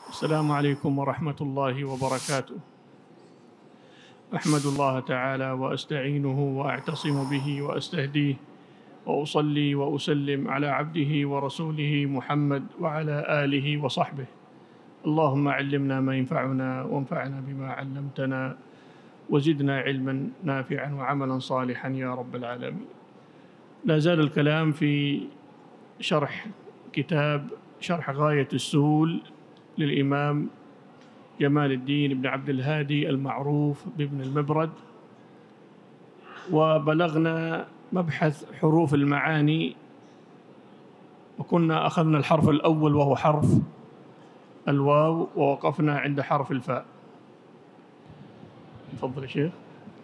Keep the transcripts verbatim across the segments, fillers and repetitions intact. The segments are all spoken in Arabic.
السلام عليكم ورحمة الله وبركاته. أحمد الله تعالى وأستعينه وأعتصم به وأستهديه، وأصلي وأسلم على عبده ورسوله محمد وعلى آله وصحبه. اللهم علمنا ما ينفعنا وانفعنا بما علمتنا وزدنا علما نافعا وعملا صالحا يا رب العالمين. لا زال الكلام في شرح كتاب شرح غاية السول للإمام جمال الدين بن عبد الهادي المعروف بابن المبرد، وبلغنا مبحث حروف المعاني، وكنا أخذنا الحرف الأول وهو حرف الواو، ووقفنا عند حرف الفاء. تفضل يا شيخ.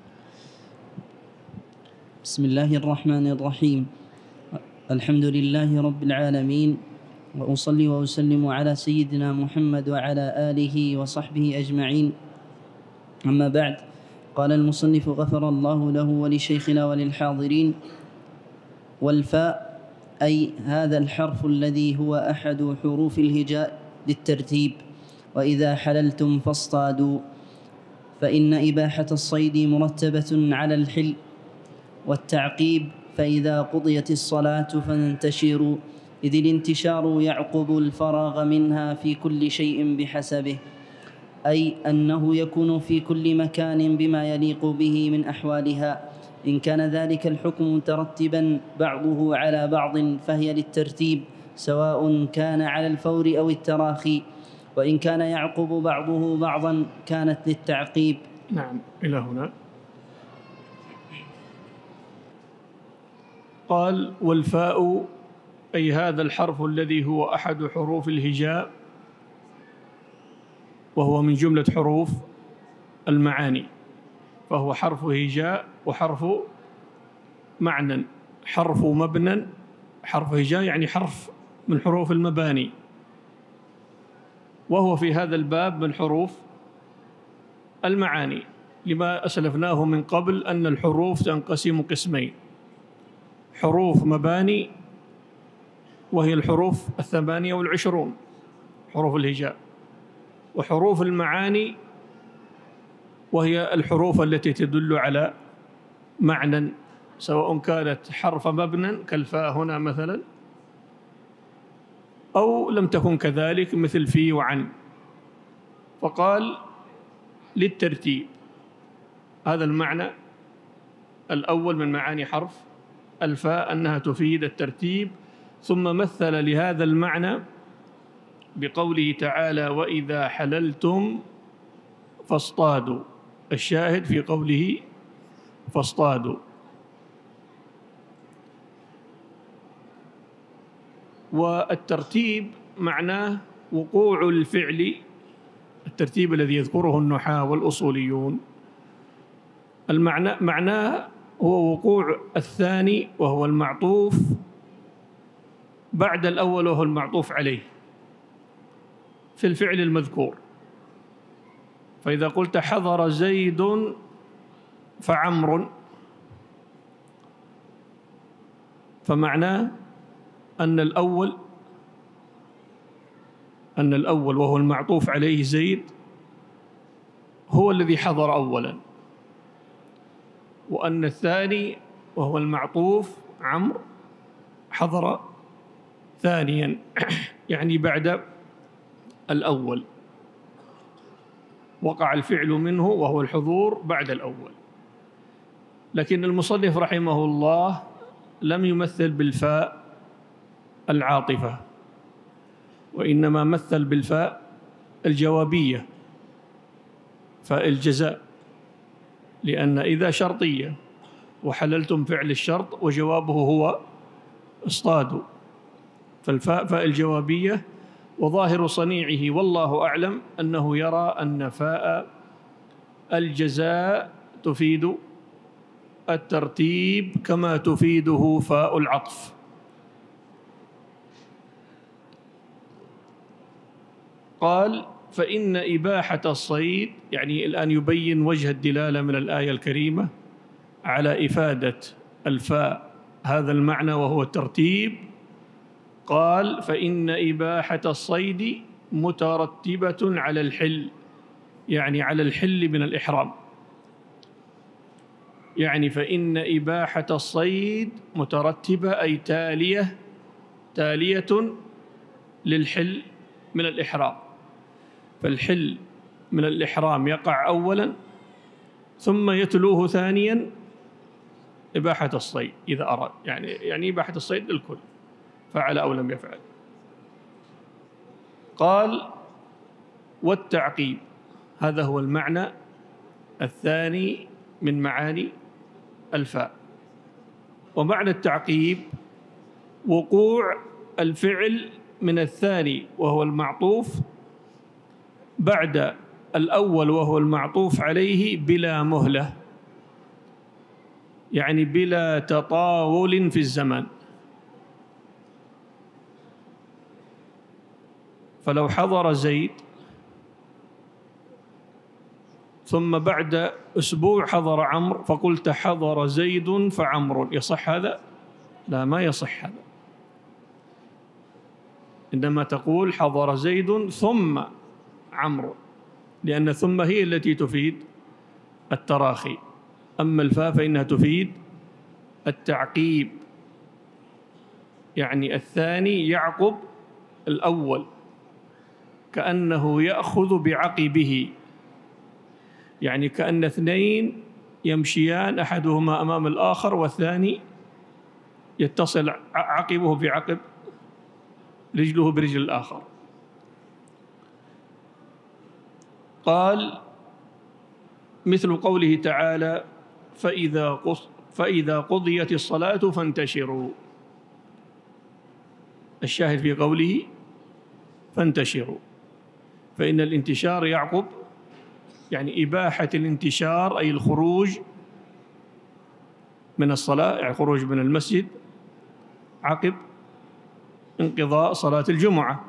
بسم الله الرحمن الرحيم. الحمد لله رب العالمين، وأصلي وأسلم على سيدنا محمد وعلى آله وصحبه أجمعين. أما بعد، قال المصنف غفر الله له ولشيخنا وللحاضرين: والفاء أي هذا الحرف الذي هو أحد حروف الهجاء للترتيب. وإذا حللتم فاصطادوا، فإن إباحة الصيد مرتبة على الحل والتعقيب. فإذا قضيت الصلاة فانتشروا، إذ الانتشار يعقب الفراغ منها في كل شيء بحسبه، أي أنه يكون في كل مكان بما يليق به من أحوالها. إن كان ذلك الحكم مترتبا بعضه على بعض فهي للترتيب، سواء كان على الفور أو التراخي. وإن كان يعقب بعضه بعضا كانت للتعقيب. نعم، إلى هنا قال: والفاء أي هذا الحرف الذي هو أحد حروف الهجاء، وهو من جملة حروف المعاني، فهو حرف هجاء وحرف معنى. حرف مبنى، حرف هجاء يعني حرف من حروف المباني، وهو في هذا الباب من حروف المعاني، لما أسلفناه من قبل أن الحروف تنقسم قسمين: حروف مباني وهي الحروف الثمانية والعشرون حروف الهجاء، وحروف المعاني وهي الحروف التي تدل على معنى، سواء كانت حرف مبنى كالفاء هنا مثلا، أو لم تكن كذلك مثل في وعن. فقال للترتيب. هذا المعنى الأول من معاني حرف الفاء، أنها تفيد الترتيب. ثم مثل لهذا المعنى بقوله تعالى: وإذا حللتم فاصطادوا. الشاهد في قوله فاصطادوا. والترتيب معناه وقوع الفعل، الترتيب الذي يذكره النحاة والأصوليون، المعنى معناه هو وقوع الثاني وهو المعطوف بعد الأول وهو المعطوف عليه في الفعل المذكور. فإذا قلت حضر زيد فعمر، فمعناه أن الأول أن الأول وهو المعطوف عليه زيد هو الذي حضر أولا، وأن الثاني وهو المعطوف عمرو حضر ثانيا يعني بعد الأول، وقع الفعل منه وهو الحضور بعد الأول. لكن المصنف رحمه الله لم يمثل بالفاء العاطفة، وإنما مثل بالفاء الجوابية، فاء الجزاء، لأن إذا شرطية وحللتم فعل الشرط وجوابه هو اصطادوا، فالفاء فاء الجوابية. وظاهر صنيعه والله أعلم أنه يرى أن فاء الجزاء تفيد الترتيب كما تفيده فاء العطف. قال: فإن إباحة الصيد، يعني الآن يبين وجه الدلالة من الآية الكريمة على إفادة الفاء هذا المعنى وهو الترتيب. قال: فإن إباحة الصيد مترتبة على الحل، يعني على الحل من الإحرام. يعني فإن إباحة الصيد مترتبة أي تالية تالية للحل من الإحرام، فالحل من الإحرام يقع أولاً ثم يتلوه ثانياً إباحة الصيد إذا أراد، يعني يعني إباحة الصيد للكل فعل أو لم يفعل. قال والتعقيب، هذا هو المعنى الثاني من معاني الفاء. ومعنى التعقيب وقوع الفعل من الثاني وهو المعطوف بعد الأول وهو المعطوف عليه بلا مهلة، يعني بلا تطاول في الزمان. فلو حضر زيد ثم بعد أسبوع حضر عمرو فقلت حضر زيد فعمرو، يصح هذا؟ لا، ما يصح هذا، إنما تقول حضر زيد ثم عمرو، لأن ثم هي التي تفيد التراخي، أما الفاء فإنها تفيد التعقيب، يعني الثاني يعقب الأول كأنه يأخذ بعقبه، يعني كأن اثنين يمشيان أحدهما أمام الآخر والثاني يتصل عقبه بعقب رجله برجل الآخر. قال مثل قوله تعالى فإذا فإذا قضيت الصلاة فانتشروا، الشاهد في قوله فانتشروا، فإن الانتشار يعقب، يعني إباحة الانتشار أي الخروج من الصلاة، يعني الخروج من المسجد عقب انقضاء صلاة الجمعة.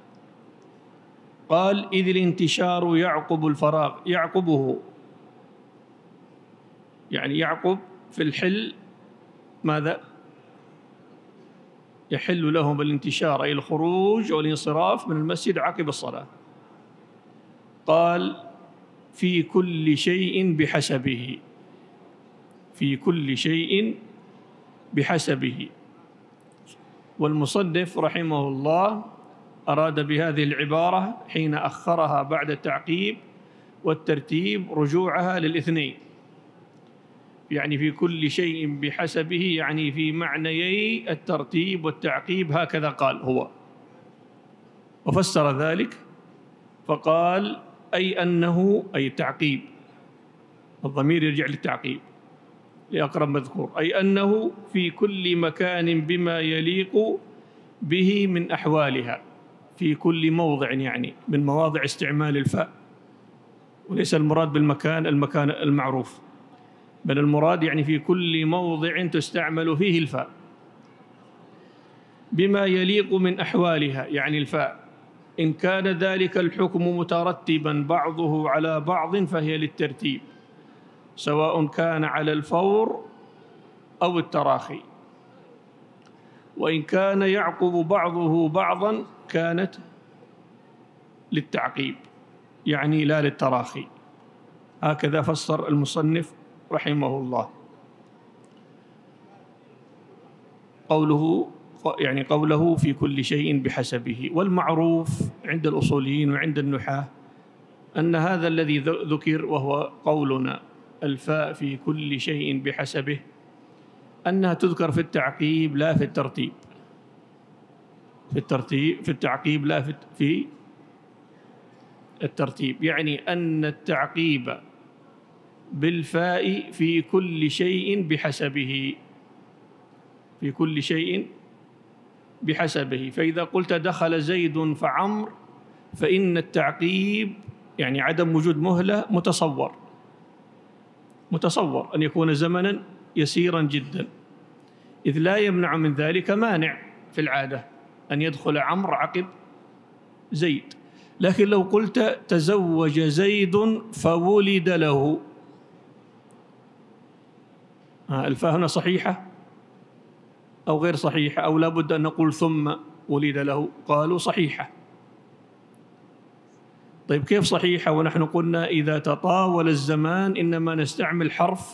قال إذ الانتشار يعقب الفراغ، يعقبه يعني يعقب في الحل ماذا؟ يحل لهم الانتشار أي الخروج والانصراف من المسجد عقب الصلاة. قال في كل شيء بحسبه، في كل شيء بحسبه. والمصنف رحمه الله أراد بهذه العبارة حين أخرها بعد التعقيب والترتيب رجوعها للاثنين، يعني في كل شيء بحسبه، يعني في معنيي الترتيب والتعقيب، هكذا قال هو، وفسر ذلك فقال أي أنه أي التعقيب، الضمير يرجع للتعقيب لأقرب مذكور، أي أنه في كل مكان بما يليق به من أحوالها، في كل موضع يعني من مواضع استعمال الفاء، وليس المراد بالمكان المكان المعروف، بل المراد يعني في كل موضع تستعمل فيه الفاء، بما يليق من أحوالها، يعني الفاء إن كان ذلك الحكم مترتبا بعضه على بعض فهي للترتيب، سواء كان على الفور أو التراخي، وإن كان يعقب بعضه بعضا كانت للتعقيب، يعني لا للتراخي. هكذا فسر المصنف رحمه الله. قوله يعني قوله في كل شيء بحسبه. والمعروف عند الأصوليين وعند النحاة أن هذا الذي ذكر وهو قولنا الفاء في كل شيء بحسبه أنها تذكر في التعقيب لا في الترتيب، في الترتيب في التعقيب لا في الترتيب، يعني أن التعقيب بالفاء في كل شيء بحسبه، في كل شيء بحسبه. فإذا قلت دخل زيد فعمر فإن التعقيب يعني عدم وجود مهلة متصور، متصور أن يكون زمنا يسيرا جدا، إذ لا يمنع من ذلك مانع في العادة أن يدخل عمرو عقب زيد. لكن لو قلت تزوج زيد فولد له، الفاء هنا صحيحة أو غير صحيحة، أو لا بد أن نقول ثم ولد له؟ قالوا صحيحة، طيب كيف صحيحة ونحن قلنا إذا تطاول الزمان إنما نستعمل حرف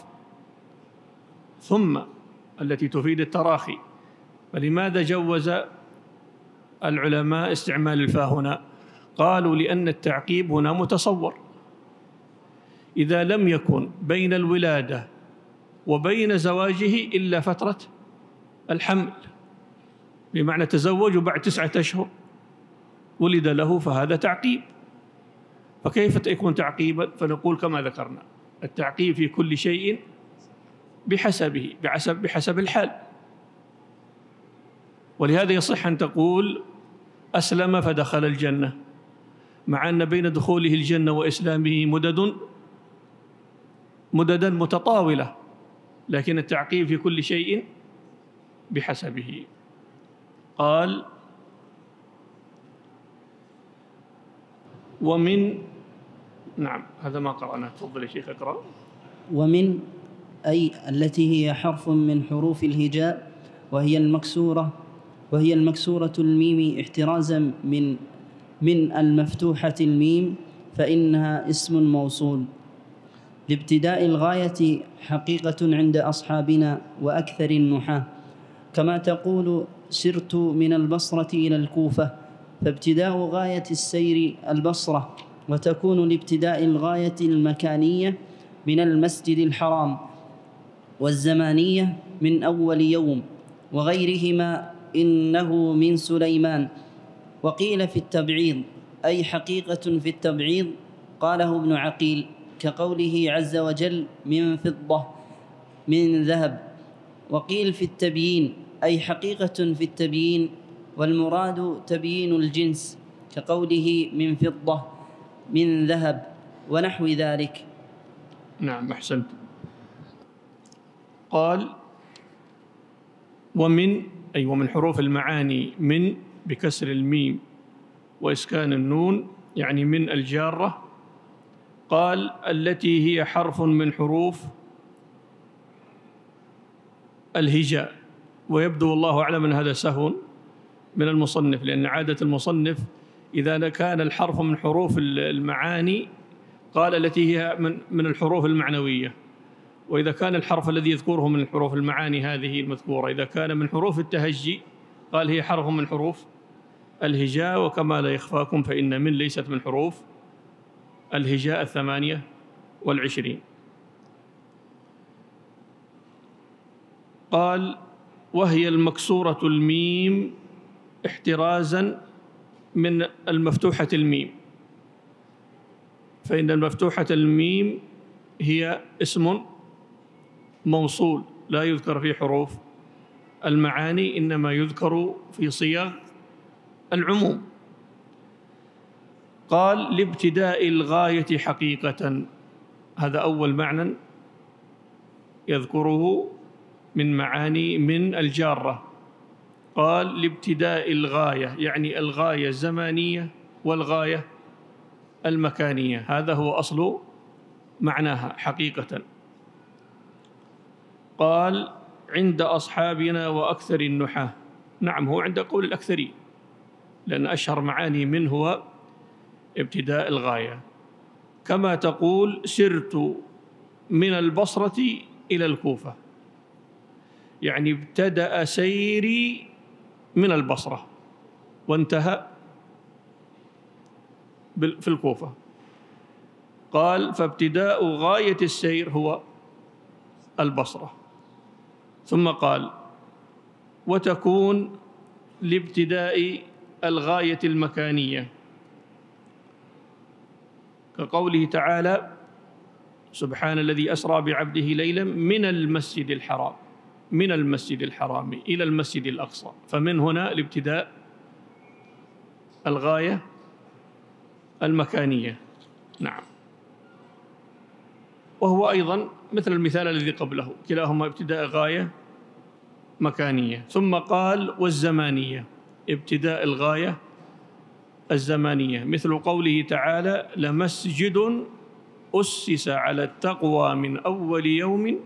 ثم التي تفيد التراخي، فلماذا جوز العلماء استعمال الفاء هنا؟ قالوا لأن التعقيب هنا متصور، إذا لم يكن بين الولادة وبين زواجه إلا فترة الحمل، بمعنى تزوج وبعد تسعة أشهر ولد له، فهذا تعقيب. فكيف يكون تعقيبا؟ فنقول كما ذكرنا التعقيب في كل شيء بحسبه، بحسب بحسب الحال. ولهذا يصح أن تقول أسلم فدخل الجنة، مع أن بين دخوله الجنة وإسلامه مدد مددا متطاولة، لكن التعقيب في كل شيء بحسبه. قال ومن، نعم هذا ما قرأنا، تفضل يا شيخ اقرأ. ومن أي التي هي حرف من حروف الهجاء، وهي المكسورة وهي المكسورة الميم احترازا من من المفتوحة الميم، فإنها اسم موصول لابتداء الغاية حقيقة عند أصحابنا وأكثر النحاة، كما تقول سرت من البصرة إلى الكوفة، فابتداء غاية السير البصرة، وتكون لابتداء الغاية المكانية من المسجد الحرام، والزمانية من أول يوم، وغيرهما إنه من سليمان. وقيل في التبعيض أي حقيقة في التبعيض، قاله ابن عقيل، كقوله عز وجل من فضة من ذهب. وقيل في التبيين أي حقيقة في التبيين، والمراد تبيين الجنس، كقوله من فضة من ذهب ونحو ذلك. نعم أحسنت. قال ومن أي ومن حروف المعاني من بكسر الميم وإسكان النون، يعني من الجارة. قال التي هي حرف من حروف الهجاء، ويبدو والله أعلم أن هذا سهو من المصنف، لأن عادة المصنف إذا كان الحرف من حروف المعاني قال التي هي من من الحروف المعنوية، وإذا كان الحرف الذي يذكره من الحروف المعاني هذه المذكورة إذا كان من حروف التهجي قال هي حرف من حروف الهجاء. وكما لا يخفاكم فإن من ليست من حروف الهجاء الثمانية والعشرين. قال وهي المكسورة الميم احترازا من المفتوحة الميم، فإن المفتوحة الميم هي اسم موصول لا يذكر في حروف المعاني، إنما يذكر في صيغ العموم. قال لابتداء الغاية حقيقة، هذا أول معنى يذكره من معاني من الجارة. قال لابتداء الغاية، يعني الغاية الزمانية والغاية المكانية، هذا هو أصل معناها حقيقة. قال عند أصحابنا وأكثر النحاة، نعم هو عند قول الأكثرين، لأن أشهر معاني منه هو ابتداء الغاية. كما تقول سرت من البصرة إلى الكوفة، يعني ابتدأ سيري من البصرة وانتهى في الكوفة. قال فابتداء غاية السير هو البصرة. ثم قال وتكون لابتداء الغاية المكانية، كقوله تعالى سبحان الذي أسرى بعبده ليلا من المسجد الحرام من المسجد الحرام إلى المسجد الأقصى، فمن هنا لابتداء الغاية المكانية. نعم، وهو أيضا مثل المثال الذي قبله، كلاهما ابتداء غاية مكانية. ثم قال والزمانية، ابتداء الغاية الزمانية، مثل قوله تعالى لمسجد أسس على التقوى من أول يوم،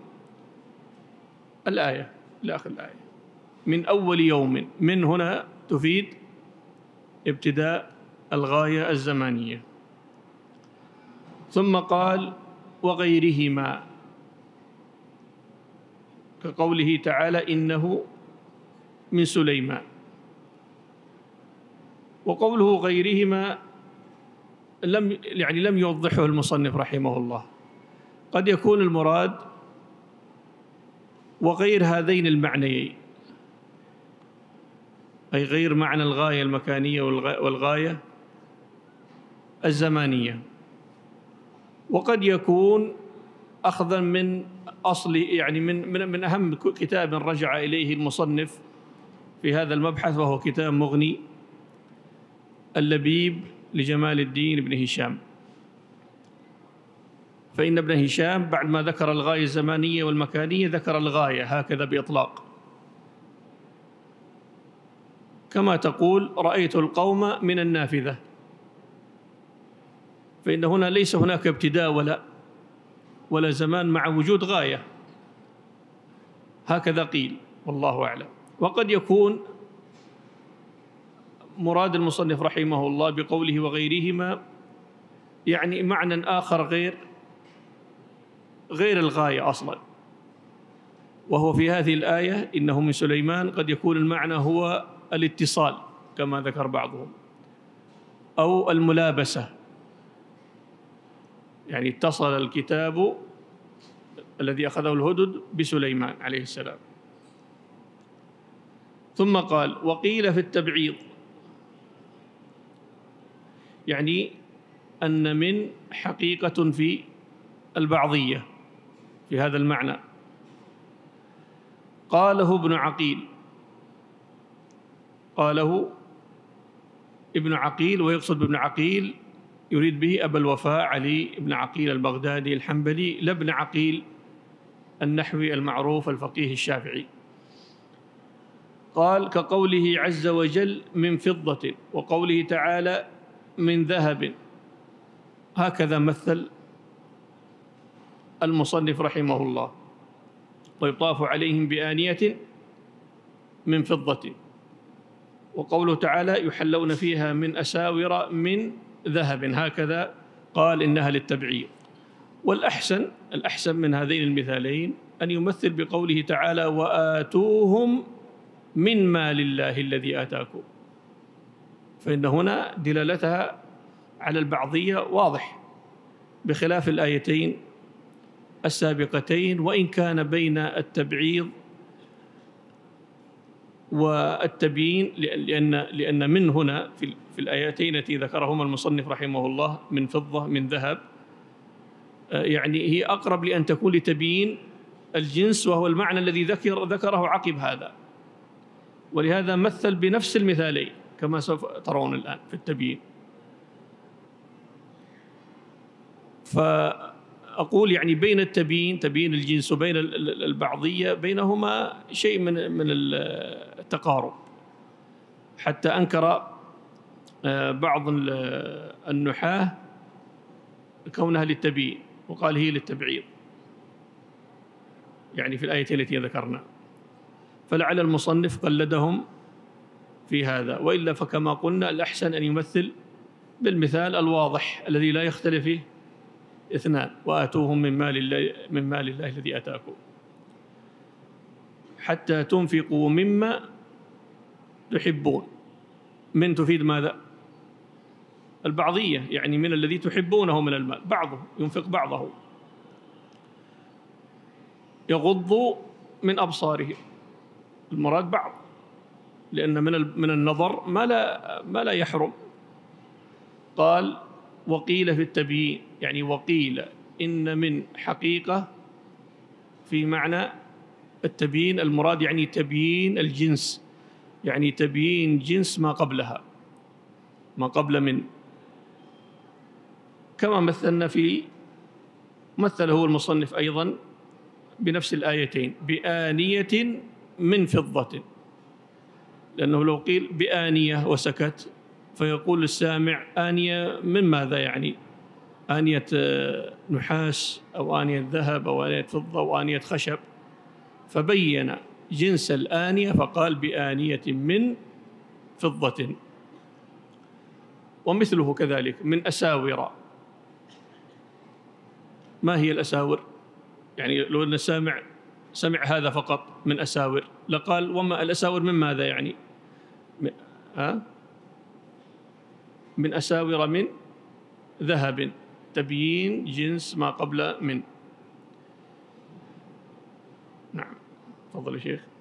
الآية إلى آخر الآية، من أول يوم. من هنا تفيد ابتداء الغاية الزمانية. ثم قال وغيرهما، كقوله تعالى إنه من سليمان. وقوله غيرهما لم يعني لم يوضحه المصنف رحمه الله. قد يكون المراد وغير هذين المعنيين، أي غير معنى الغاية المكانية والغاية الزمانية. وقد يكون أخذا من أصل يعني من من من أهم كتاب رجع إليه المصنف في هذا المبحث، وهو كتاب مغني اللبيب لجمال الدين بن هشام. فإن ابن هشام بعد ما ذكر الغاية الزمانية والمكانية ذكر الغاية هكذا بإطلاق، كما تقول رأيت القوم من النافذة، فإن هنا ليس هناك ابتداء ولا ولا زمان مع وجود غاية، هكذا قيل والله أعلم. وقد يكون مراد المصنف رحمه الله بقوله وغيرهما يعني معنى آخر غير غير الغاية أصلا، وهو في هذه الآية إنه من سليمان قد يكون المعنى هو الاتصال كما ذكر بعضهم، أو الملابسة، يعني اتصل الكتاب الذي أخذه الهدد بسليمان عليه السلام. ثم قال وقيل في التبعيض، يعني أن من حقيقة في البعضية في هذا المعنى. قاله ابن عقيل، قاله ابن عقيل، ويقصد بابن عقيل يريد به أبا الوفاء علي بن عقيل البغدادي الحنبلي، لا ابن عقيل النحوي المعروف الفقيه الشافعي. قال كقوله عز وجل من فضة، وقوله تعالى من ذهب، هكذا مثل المصنف رحمه الله. ويطاف عليهم بآنية من فضة، وقوله تعالى يحلون فيها من أساور من ذهب، هكذا قال إنها للتبعيض. والأحسن الأحسن من هذين المثالين أن يمثل بقوله تعالى وآتوهم من مال الله الذي آتاكم، فإن هنا دلالتها على البعضية واضح، بخلاف الآيتين السابقتين، وإن كان بين التبعيض والتبيين، لأن لأن من هنا في في الآيتين التي ذكرهما المصنف رحمه الله من فضة من ذهب، يعني هي أقرب لأن تكون لتبيين الجنس، وهو المعنى الذي ذكر ذكره عقب هذا، ولهذا مثل بنفس المثالين كما سوف ترون الآن في التبيين. فأقول يعني بين التبيين تبيين الجنس وبين البعضية بينهما شيء من من التقارب، حتى أنكر بعض النحاة كونها للتبيين وقال هي للتبعيض، يعني في الآية التي ذكرنا. فلعل المصنف قلدهم في هذا، وإلا فكما قلنا الأحسن أن يمثل بالمثال الواضح الذي لا يختلف فيه اثنان، وآتوهم من مال الله من مال الله الذي آتاكم حتى تنفقوا مما تحبون. من تفيد ماذا؟ البعضية، يعني من الذي تحبونه من المال، بعضه ينفق بعضه. يغض من أبصارهم، المراد بعض، لأن من من النظر ما لا ما لا يحرم. قال وقيل في التبيين، يعني وقيل إن من حقيقة في معنى التبيين، المراد يعني تبيين الجنس، يعني تبيين جنس ما قبلها، ما قبل من، كما مثلنا في مثله المصنف أيضا بنفس الآيتين بآنية من فضة، لأنه لو قيل بآنية وسكت فيقول السامع آنية من ماذا؟ يعني آنية نحاس أو آنية ذهب أو آنية فضة أو آنية خشب، فبين جنس الآنية فقال بآنية من فضة. ومثله كذلك من أساور، ما هي الأساور؟ يعني لو أن السامع سمع هذا فقط من أساور لقال وما الأساور من ماذا يعني؟ ها؟ من أساور من ذهب، تبيين جنس ما قبل من. نعم، تفضل يا شيخ.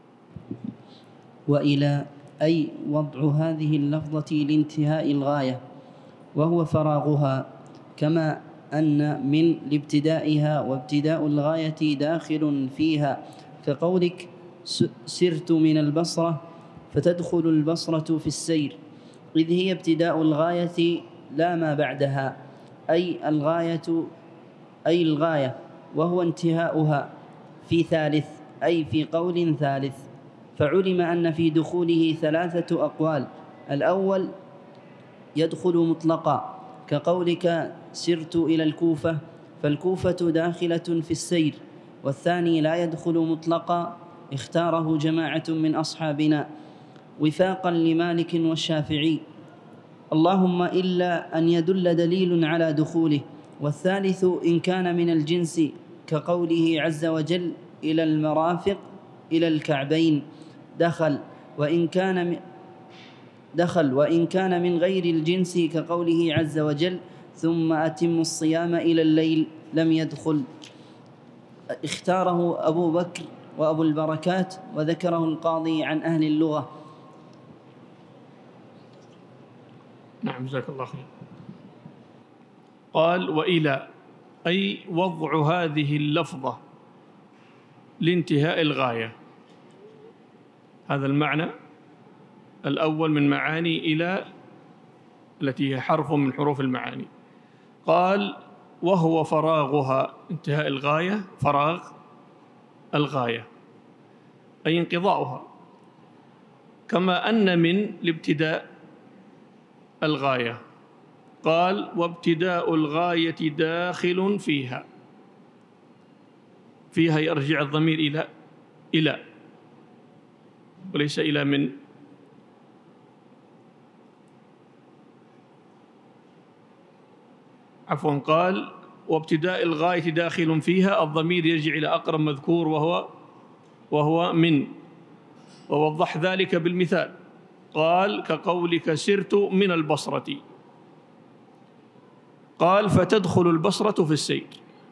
وإلى أي وضع هذه اللفظة لانتهاء الغاية وهو فراغها، كما أن من لابتدائها، وابتداء الغاية داخل فيها، كقولك سرت من البصرة فتدخل البصرة في السير، إذ هي ابتداء الغاية لا ما بعدها، أي الغاية أي الغاية وهو انتهاؤها في ثالث، أي في قول ثالث. فعلم أن في دخوله ثلاثة أقوال: الأول يدخل مطلقا كقولك سرت إلى الكوفة، فالكوفة داخلة في السير. والثاني لا يدخل مطلقا، اختاره جماعة من أصحابنا وفاقا لمالك والشافعي، اللهم إلا أن يدل دليل على دخوله. والثالث إن كان من الجنس كقوله عز وجل إلى المرافق إلى الكعبين دخل، وإن كان دخل وإن كان من غير الجنس كقوله عز وجل ثم أتم الصيام إلى الليل لم يدخل. اختاره أبو بكر وأبو البركات، وذكره القاضي عن أهل اللغة. نعم، جزاك الله خير. قال وإلى أي وضع هذه اللفظة لانتهاء الغاية، هذا المعنى الأول من معاني إلى التي هي حرف من حروف المعاني. قال وهو فراغها، انتهاء الغاية فراغ الغاية أي انقضاؤها، كما أن من لابتداء الغاية. قال وابتداء الغاية داخل فيها، فيها يرجع الضمير إلى إلى وليس إلى من. عفوا، قال وابتداء الغاية داخل فيها، الضمير يرجع إلى أقرب مذكور وهو وهو من، ووضح ذلك بالمثال. قال كقولك سرت من البصرة، قال فتدخل البصرة في السير،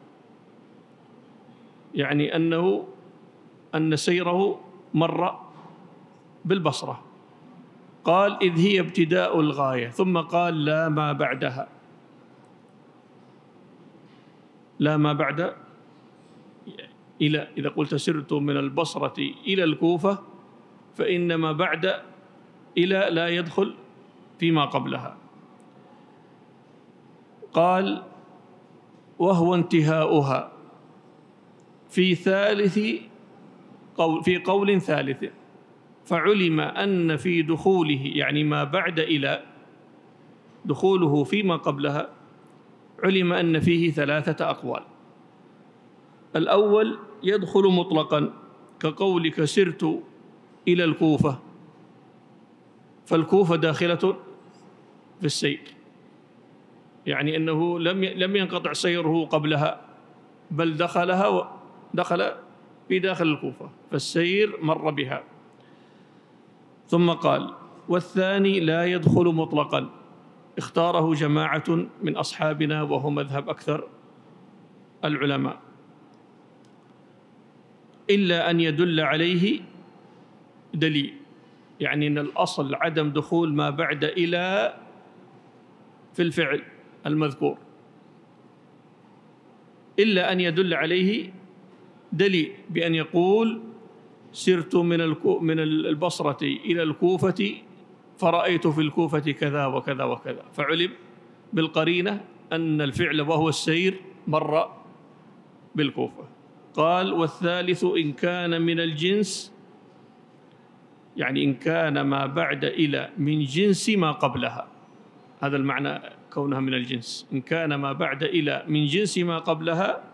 يعني أنه أن سيره مر بالبصرة. قال إذ هي ابتداء الغاية، ثم قال لا ما بعدها، لا ما بعد إلى. إذا قلت سرت من البصرة إلى الكوفة فإن ما بعد إلى لا يدخل فيما قبلها. قال وهو انتهاؤها في ثالث قول في قول ثالث، فعلم أن في دخوله يعني ما بعد إلى دخوله فيما قبلها، علم أن فيه ثلاثة أقوال. الأول يدخل مطلقا كقولك سرت إلى الكوفة، فالكوفة داخلة في السير، يعني أنه لم لم ينقطع سيره قبلها بل دخلها دخل في داخل الكوفة، فالسير مر بها. ثم قال والثاني لا يدخل مطلقا، اختاره جماعة من أصحابنا وهو مذهب أكثر العلماء، إلا أن يدل عليه دليل، يعني أن الأصل عدم دخول ما بعد إلى في الفعل المذكور، إلا أن يدل عليه دليل بأن يقول سرت من من البصرة إلى الكوفة فرأيت في الكوفة كذا وكذا وكذا، فعلم بالقرينة أن الفعل وهو السير مر بالكوفة. قال والثالث إن كان من الجنس، يعني إن كان ما بعد إلى من جنس ما قبلها، هذا المعنى كونها من الجنس. إن كان ما بعد إلى من جنس ما قبلها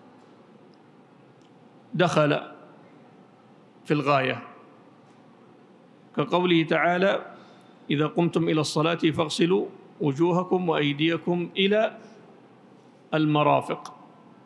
دخل في الغاية، كقوله تعالى إذا قمتم إلى الصلاة فاغسلوا وجوهكم وأيديكم إلى المرافق،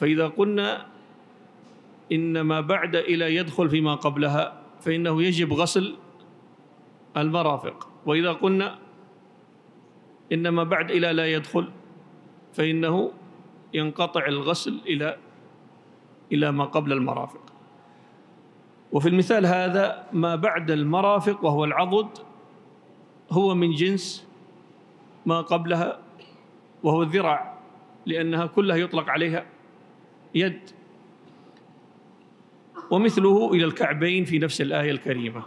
فإذا قلنا إن ما بعد إلى يدخل فيما قبلها فإنه يجب غسل المرافق، وإذا قلنا إن ما بعد إلى لا يدخل فإنه ينقطع الغسل إلى إلى ما قبل المرافق. وفي المثال هذا ما بعد المرافق وهو العضد هو من جنس ما قبلها وهو الذراع، لأنها كلها يطلق عليها يد، ومثله إلى الكعبين في نفس الآية الكريمة.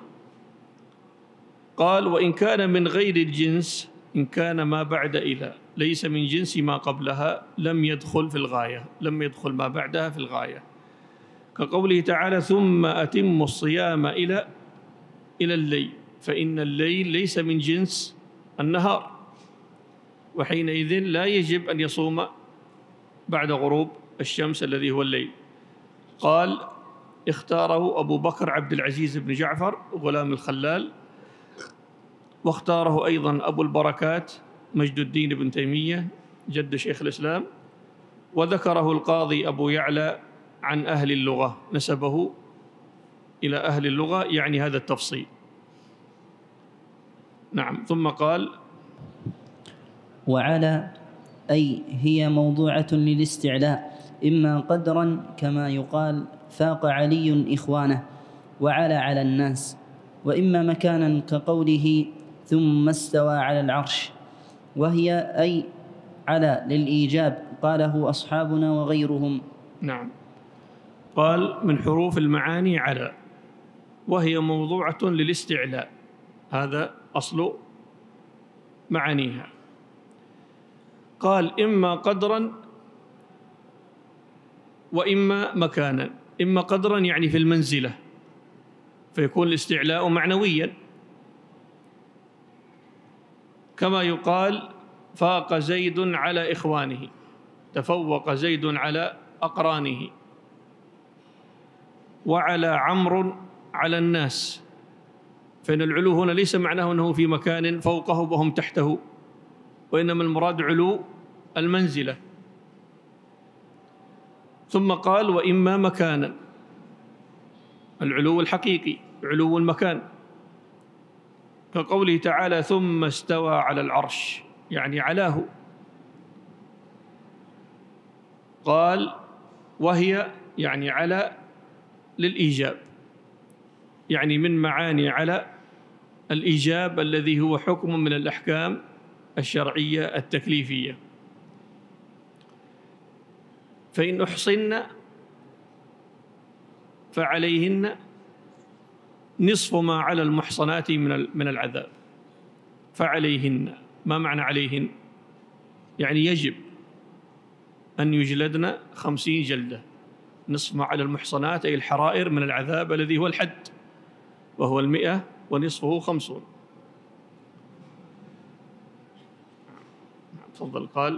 قال: وإن كان من غير الجنس، إن كان ما بعد إلى ليس من جنس ما قبلها لم يدخل في الغاية، لم يدخل ما بعدها في الغاية، كقوله تعالى: ثم أتم الصيام إلى إلى الليل، فإن الليل ليس من جنس النهار، وحينئذ لا يجب أن يصوم بعد غروب الشمس الذي هو الليل. قال: اختاره أبو بكر عبد العزيز بن جعفر غلام الخلال، واختاره أيضا أبو البركات مجد الدين بن تيمية جد شيخ الإسلام، وذكره القاضي أبو يعلى عن أهل اللغة، نسبه إلى أهل اللغة يعني هذا التفصيل. نعم. ثم قال: وعلى أي هي موضوعة للاستعلاء، إما قدرا كما يقال فاق علي إخوانه وعلى على الناس، وإما مكانا كقوله ثم استوى على العرش، وهي أي على للإيجاب قاله أصحابنا وغيرهم. نعم. قال: من حروف المعاني على، وهي موضوعة للاستعلاء، هذا أصل معانيها. قال: إما قدرا وإما مكانا. إما قدرا يعني في المنزلة، فيكون الاستعلاء معنويا، كما يقال فاق زيد على إخوانه، تفوق زيد على أقرانه، وعلى عمرو على الناس، فإن العلو هنا ليس معناه أنه في مكان فوقه وهم تحته، وإنما المراد علو المنزلة. ثم قال: وإما مكانا، العلو الحقيقي علو المكان، كقوله تعالى: ثم استوى على العرش، يعني علاه. قال: وهي يعني على للإيجاب، يعني من معاني على الإيجاب الذي هو حكم من الأحكام الشرعية التكليفية. فإن أحصن فعليهن نصف ما على المحصنات من من العذاب. فعليهن، ما معنى عليهن؟ يعني يجب أن يجلدن خمسين جلدة، نصف ما على المحصنات أي الحرائر من العذاب الذي هو الحد، وهو المئة ونصفه خمسون. تفضل. قال: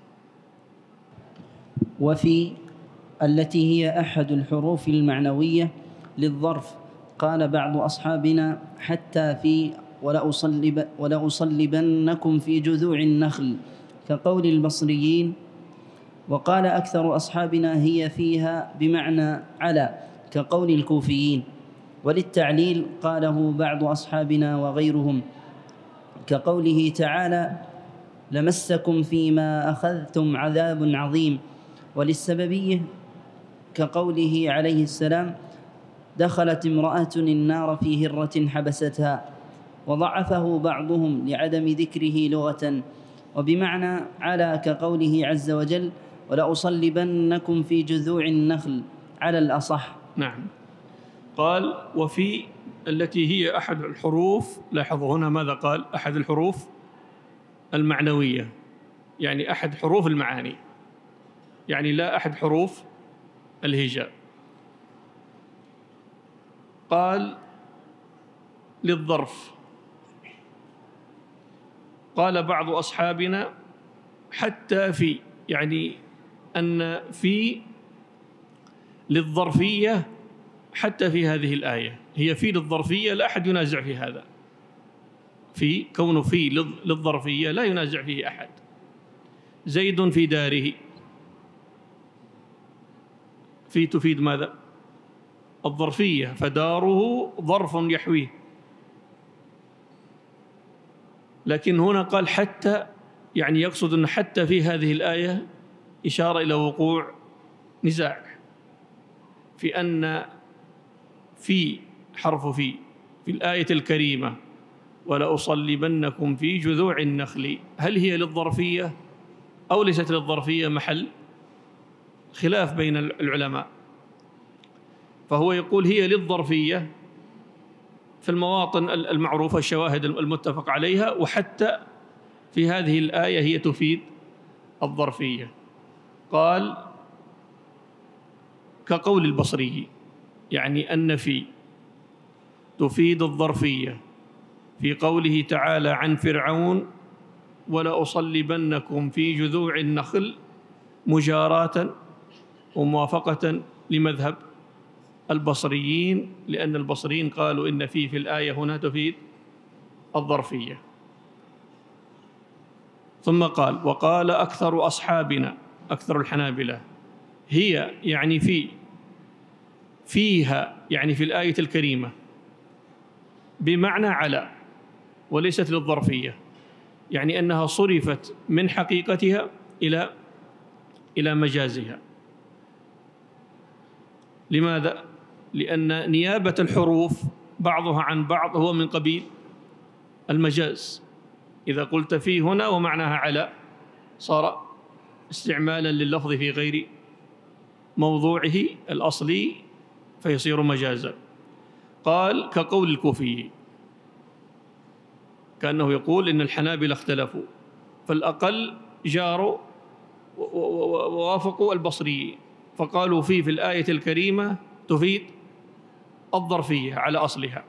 وفي التي هي أحد الحروف المعنوية للظرف قال بعض أصحابنا حتى في ولأصلب ولأصلبنكم في جذوع النخل، كقول البصريين. وقال أكثر أصحابنا هي فيها بمعنى على، كقول الكوفيين. وللتعليل قاله بعض أصحابنا وغيرهم، كقوله تعالى: لمسكم فيما أخذتم عذاب عظيم. وللسببية كقوله عليه السلام: دخلت امرأة النار في هرة حبستها. وضعفه بعضهم لعدم ذكره لغة. وبمعنى على كقوله عز وجل: ولأصلبنكم في جذوع النخل على الأصح. نعم. قال: وفي التي هي أحد الحروف، لاحظوا هنا ماذا قال؟ أحد الحروف المعنوية، يعني أحد حروف المعاني، يعني لا أحد حروف الهجاء. قال: للظرف. قال بعض أصحابنا حتى في، يعني أن في للظرفية حتى في هذه الآية، هي في للظرفية، لا أحد ينازع في هذا، في كونه في للظرفية لا ينازع فيه أحد. زيد في داره، في تفيد ماذا؟ الظرفية، فداره ظرف يحويه. لكن هنا قال حتى، يعني يقصد أن حتى في هذه الآية إشارة إلى وقوع نزاع في أن في حرف في في الآية الكريمة ولأصلبنكم في جذوع النخل، هل هي للظرفية أو ليست للظرفية؟ محل خلاف بين العلماء. فهو يقول هي للظرفية في المواطن المعروفة الشواهد المتفق عليها، وحتى في هذه الآية هي تفيد الظرفية. قال كقول البصري، يعني أن في تفيد الظرفية في قوله تعالى عن فرعون ولأصلبنكم في جذوع النخل، مجاراة وموافقة لمذهب البصريين، لأن البصريين قالوا إن في في الآية هنا تفيد الظرفية. ثم قال وقال أكثر أصحابنا، أكثر الحنابلة، هي يعني في فيها يعني في الآية الكريمة بمعنى على، وليست للظرفية، يعني أنها صرفت من حقيقتها إلى إلى مجازها. لماذا؟ لأن نيابة الحروف بعضها عن بعض هو من قبيل المجاز. إذا قلت في هنا ومعناها على صار استعمالا لللفظ في غير موضوعه الأصلي فيصير مجازا. قال كقول الكوفي، كأنه يقول إن الحنابلة اختلفوا، فالأقل جاروا ووافقوا البصريين فقالوا في في الآية الكريمة تفيد الظرفية على أصلها.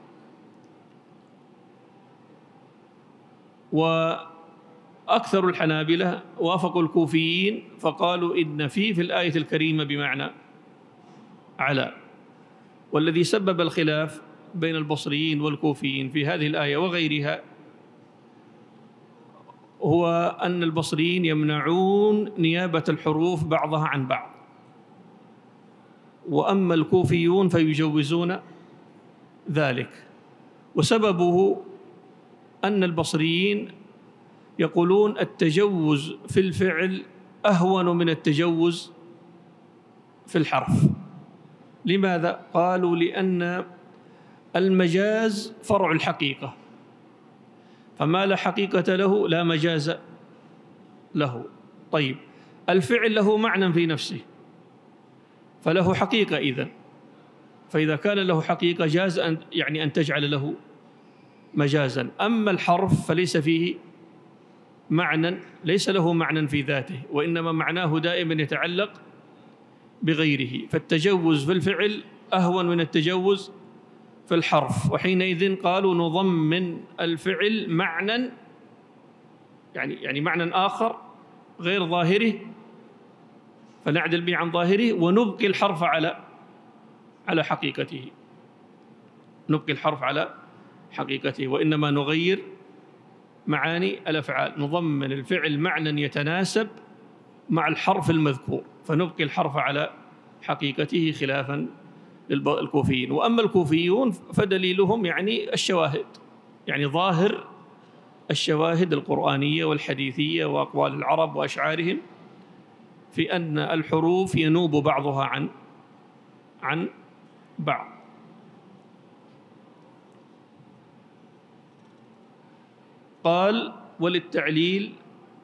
وأكثر الحنابلة وافقوا الكوفيين فقالوا إن في في الآية الكريمة بمعنى على. والذي سبب الخلاف بين البصريين والكوفيين في هذه الآية وغيرها هو أن البصريين يمنعون نيابة الحروف بعضها عن بعض، وأما الكوفيون فيجوزون ذلك. وسببه أن البصريين يقولون التجوز في الفعل أهون من التجوز في الحرف. لماذا؟ قالوا لأن المجاز فرع الحقيقة، فما لا حقيقة له لا مجاز له. طيب الفعل له معنى في نفسه فله حقيقة إذن، فإذا كان له حقيقة جاز أن يعني أن تجعل له مجازا. أما الحرف فليس فيه معنى، ليس له معنى في ذاته، وإنما معناه دائما يتعلق بغيره، فالتجوز في الفعل أهون من التجوز في الحرف. وحينئذ قالوا نضمن الفعل معنى يعني يعني معنى آخر غير ظاهره فنعدل به عن ظاهره، ونبقي الحرف على على حقيقته، نبقي الحرف على حقيقته، وإنما نغير معاني الأفعال، نضمن الفعل معنى يتناسب مع الحرف المذكور فنبقي الحرف على حقيقته خلافا للكوفيين. وأما الكوفيون فدليلهم يعني الشواهد، يعني ظاهر الشواهد القرآنية والحديثية وأقوال العرب وأشعارهم في أن الحروف ينوب بعضها عن عن بعض. قال وللتعليل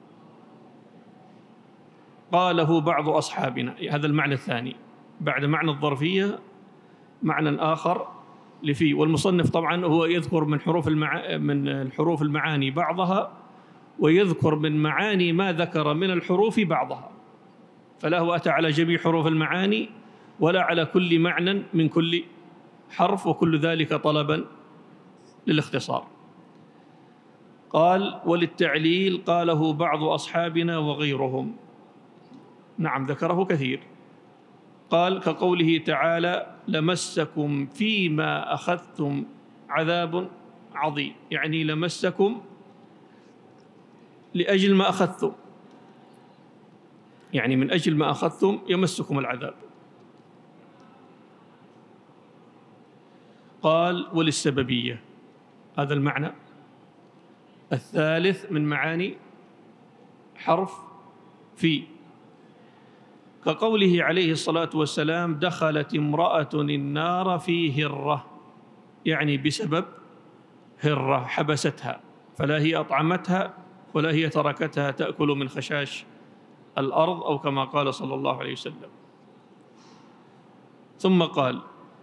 قاله بعض أصحابنا، هذا المعنى الثاني بعد معنى الظرفية معنى آخر لفي. والمصنف طبعا هو يذكر من حروف المع... من الحروف المعاني بعضها، ويذكر من معاني ما ذكر من الحروف بعضها، فلا هو أتى على جميع حروف المعاني ولا على كل معنى من كل حرف، وكل ذلك طلبا للاختصار. قال وللتعليل قاله بعض أصحابنا وغيرهم، نعم ذكره كثير. قال كقوله تعالى لمسكم فيما أخذتم عذاب عظيم، يعني لمسكم لأجل ما أخذتم، يعني من أجل ما أخذتم يمسكم العذاب. قال وللسببية، هذا المعنى الثالث من معاني حرف في، كقوله عليه الصلاة والسلام: دخلت امرأة النار في هرة، يعني بسبب هرة حبستها، فلا هي أطعمتها ولا هي تركتها تأكل من خشاش الأرض، أو كما قال صلى الله عليه وسلم. ثم قال: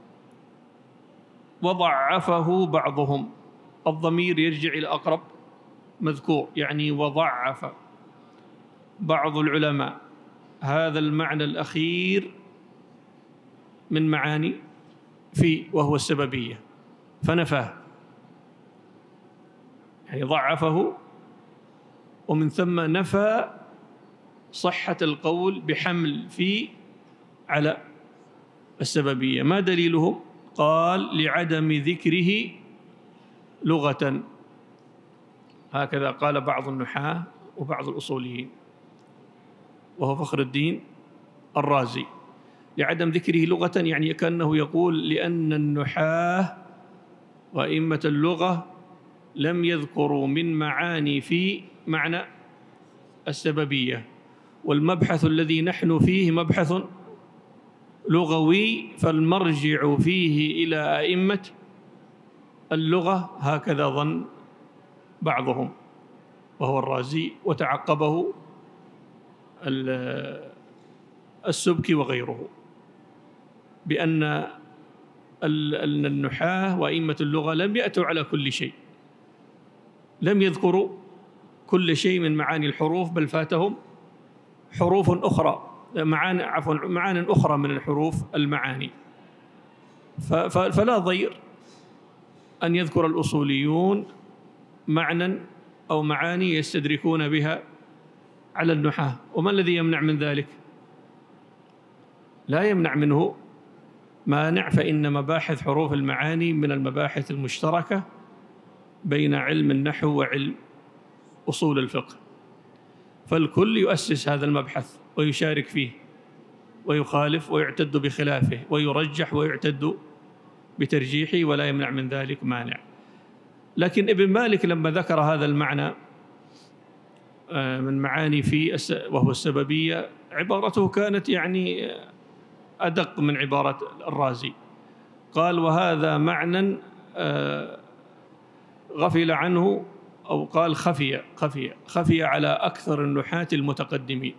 وضعفه بعضهم، الضمير يرجع إلى أقرب مذكور، يعني وضعف بعض العلماء هذا المعنى الأخير من معاني في، وهو السببية، فنفاه، يعني ضعفه، ومن ثم نفى صحة القول بحمل في على السببية. ما دليلهم؟ قال: لعدم ذكره لغة، هكذا قال بعض النحاة وبعض الأصوليين، وهو فخر الدين الرازي. لعدم ذكره لغة، يعني كأنه يقول لأن النحاة وأئمة اللغة لم يذكروا من معاني في معنى السببية، والمبحث الذي نحن فيه مبحث لغوي، فالمرجع فيه إلى أئمة اللغة، هكذا ظن بعضهم وهو الرازي، وتعقبه السبكي وغيره، بأن النحاة وأئمة اللغة لم يأتوا على كل شيء، لم يذكروا كل شيء من معاني الحروف، بل فاتهم حروف أخرى، معاني عفوا معاني أخرى من الحروف المعاني. فلا ضير أن يذكر الأصوليون معنى أو معاني يستدركون بها على النحاة. وما الذي يمنع من ذلك؟ لا يمنع منه مانع، فإن مباحث حروف المعاني من المباحث المشتركة بين علم النحو وعلم أصول الفقه، فالكل يؤسس هذا المبحث ويشارك فيه، ويخالف ويعتد بخلافه، ويرجح ويعتد بترجيحه، ولا يمنع من ذلك مانع. لكن ابن مالك لما ذكر هذا المعنى من معاني في وهو السببية، عبارته كانت يعني أدق من عبارة الرازي. قال: وهذا معنى غفل عنه، أو قال خفي خفي خفي على أكثر النحاة المتقدمين.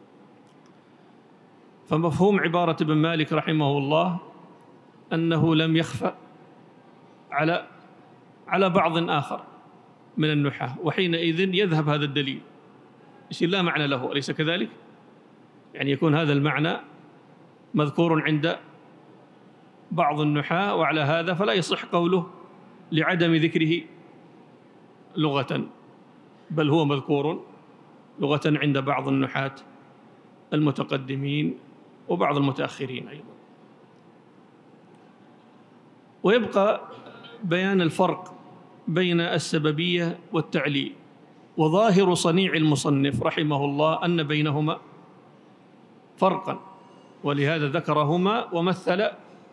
فمفهوم عبارة ابن مالك رحمه الله أنه لم يخفى على على بعض آخر من النحاة، وحينئذ يذهب هذا الدليل، يصير لا معنى له، أليس كذلك؟ يعني يكون هذا المعنى مذكور عند بعض النحاة، وعلى هذا فلا يصح قوله لعدم ذكره لغة، بل هو مذكور لغة عند بعض النحاة المتقدمين وبعض المتأخرين أيضا. ويبقى بيان الفرق بين السببية والتعليل. وظاهر صنيع المصنف رحمه الله أن بينهما فرقا، ولهذا ذكرهما ومثل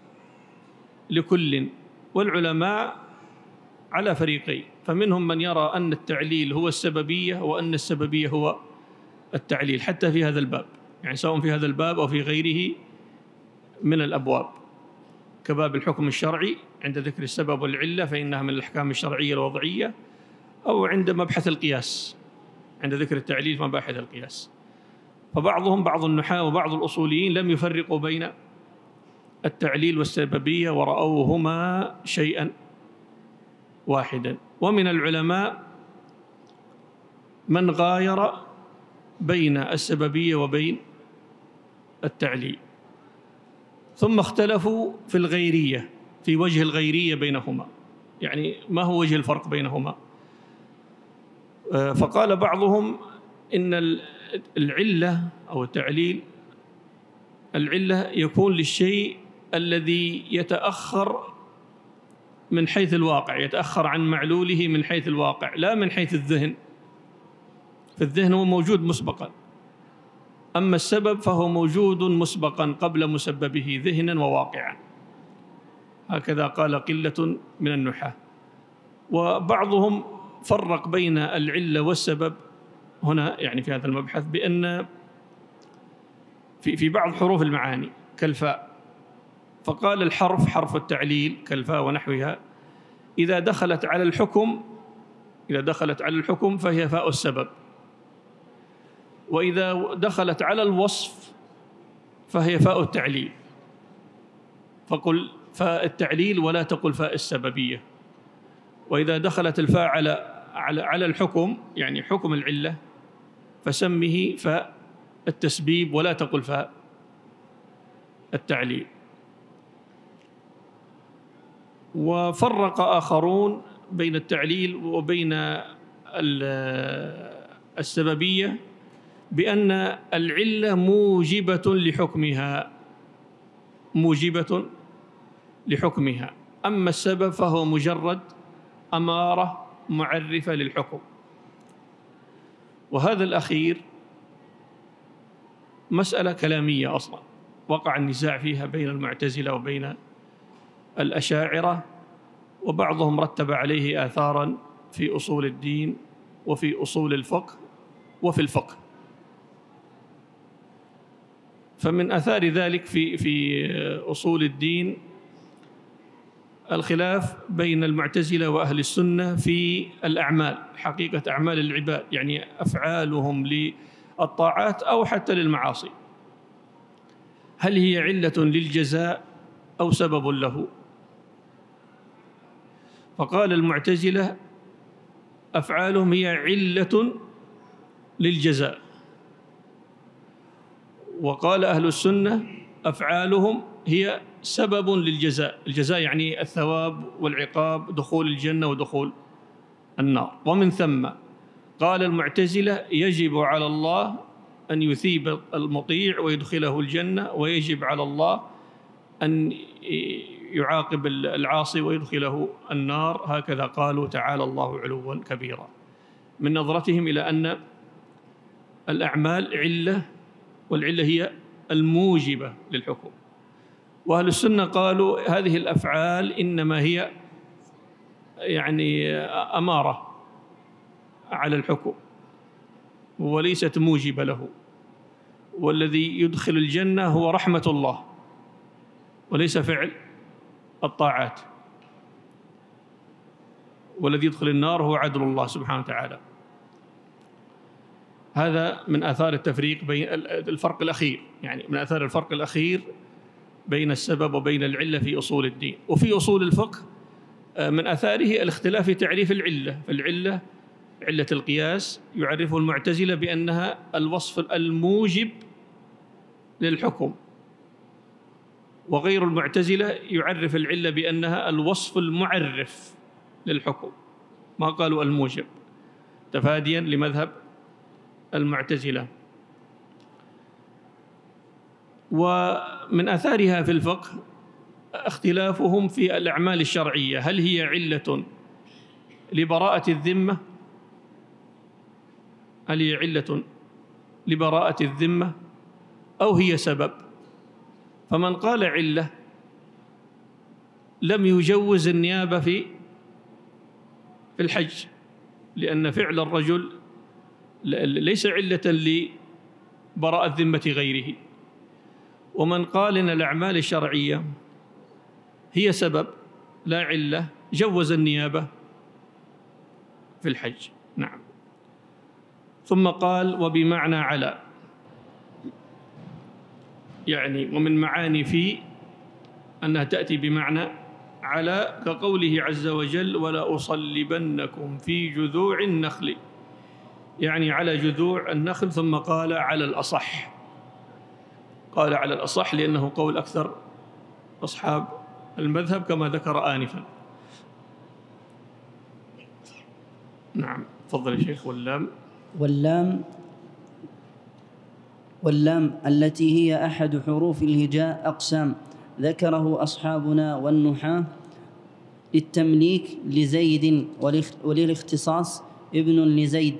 لكل. والعلماء على فريقين، فمنهم من يرى أن التعليل هو السببية، وأن السببية هو التعليل، حتى في هذا الباب، يعني سواء في هذا الباب أو في غيره من الأبواب، كباب الحكم الشرعي عند ذكر السبب والعلة فإنها من الأحكام الشرعية الوضعية، أو عند مبحث القياس عند ذكر التعليل مباحث القياس. فبعضهم بعض النحاة وبعض الأصوليين لم يفرقوا بين التعليل والسببية، ورأوهما شيئا واحدا. ومن العلماء من غاير بين السببية وبين التعليل، ثم اختلفوا في الغيرية، في وجه الغيرية بينهما، يعني ما هو وجه الفرق بينهما. فقال بعضهم إن العلة أو التعليل، العلة يكون للشيء الذي يتأخر من حيث الواقع، يتأخر عن معلوله من حيث الواقع، لا من حيث الذهن. في الذهن هو موجود مسبقا، أما السبب فهو موجود مسبقا قبل مسببه ذهنا وواقعا. هكذا قال قلة من النحاة. وبعضهم فرق بين العلة والسبب هنا يعني في هذا المبحث بأن في في بعض حروف المعاني كالفاء، فقال الحرف حرف التعليل كالفاء ونحوها إذا دخلت على الحكم إذا دخلت على الحكم فهي فاء السبب، وإذا دخلت على الوصف فهي فاء التعليل. فقل فاء التعليل ولا تقل فاء السببية. وإذا دخلت الفاء على على على الحكم يعني حكم العلة فسمه فاء التسبيب ولا تقل فاء التعليل. وفرق آخرون بين التعليل وبين السببية بأن العلة موجبة لحكمها موجبة لحكمها أما السبب فهو مجرد أمارة معرفة للحكم. وهذا الأخير مسألة كلامية أصلا وقع النزاع فيها بين المعتزلة وبين الأشاعرة، وبعضهم رتب عليه آثاراً في أصول الدين وفي أصول الفقه وفي الفقه. فمن آثار ذلك في في أصول الدين الخلاف بين المعتزلة وأهل السنة في الأعمال، حقيقة أعمال العباد يعني أفعالهم للطاعات أو حتى للمعاصي، هل هي علة للجزاء أو سبب له؟ فقال المعتزلة أفعالهم هي علة للجزاء، وقال أهل السنة أفعالهم هي سبب للجزاء. الجزاء يعني الثواب والعقاب، دخول الجنة ودخول النار. ومن ثم قال المعتزلة يجب على الله أن يثيب المطيع ويدخله الجنة، ويجب على الله أن يعاقب العاصي ويدخله النار. هكذا قالوا تعالى الله علوا كبيرا، من نظرتهم إلى أن الأعمال علة، والعلة هي الموجبة للحكم. وأهل السنة قالوا هذه الأفعال إنما هي يعني أمارة على الحكم وليست موجبة له، والذي يدخل الجنة هو رحمة الله وليس فعل الطاعات، والذي يدخل النار هو عدل الله سبحانه وتعالى. هذا من آثار التفريق بين الفرق الأخير، يعني من آثار الفرق الأخير بين السبب وبين العلة في أصول الدين. وفي أصول الفقه من آثاره الاختلاف في تعريف العلة. فالعلة علة القياس يعرفه المعتزلة بأنها الوصف الموجب للحكم، وغير المعتزلة يعرف العلة بأنها الوصف المعرف للحكم، ما قالوا الموجب، تفاديا لمذهب المعتزلة. ومن آثارها في الفقه اختلافهم في الأعمال الشرعية، هل هي علة لبراءة الذمة هل هي علة لبراءة الذمة أو هي سبب؟ فمن قال علة لم يجوز النيابة في في الحج، لأن فعل الرجل ليس علة لبراءة ذمة غيره. ومن قال إن الأعمال الشرعية هي سبب لا علة جوز النيابة في الحج. نعم. ثم قال وبمعنى على، يعني ومن معاني في أنها تأتي بمعنى على، كقوله عز وجل ولا أصلبنكم في جذوع النخل، يعني على جذوع النخل. ثم قال على الأصح، قال على الأصح لأنه قول أكثر أصحاب المذهب كما ذكر آنفا. نعم تفضل يا شيخ. واللام واللام واللام التي هي أحد حروف الهجاء أقسام ذكره أصحابنا والنحاة للتمليك لزيد وللاختصاص ابن لزيد،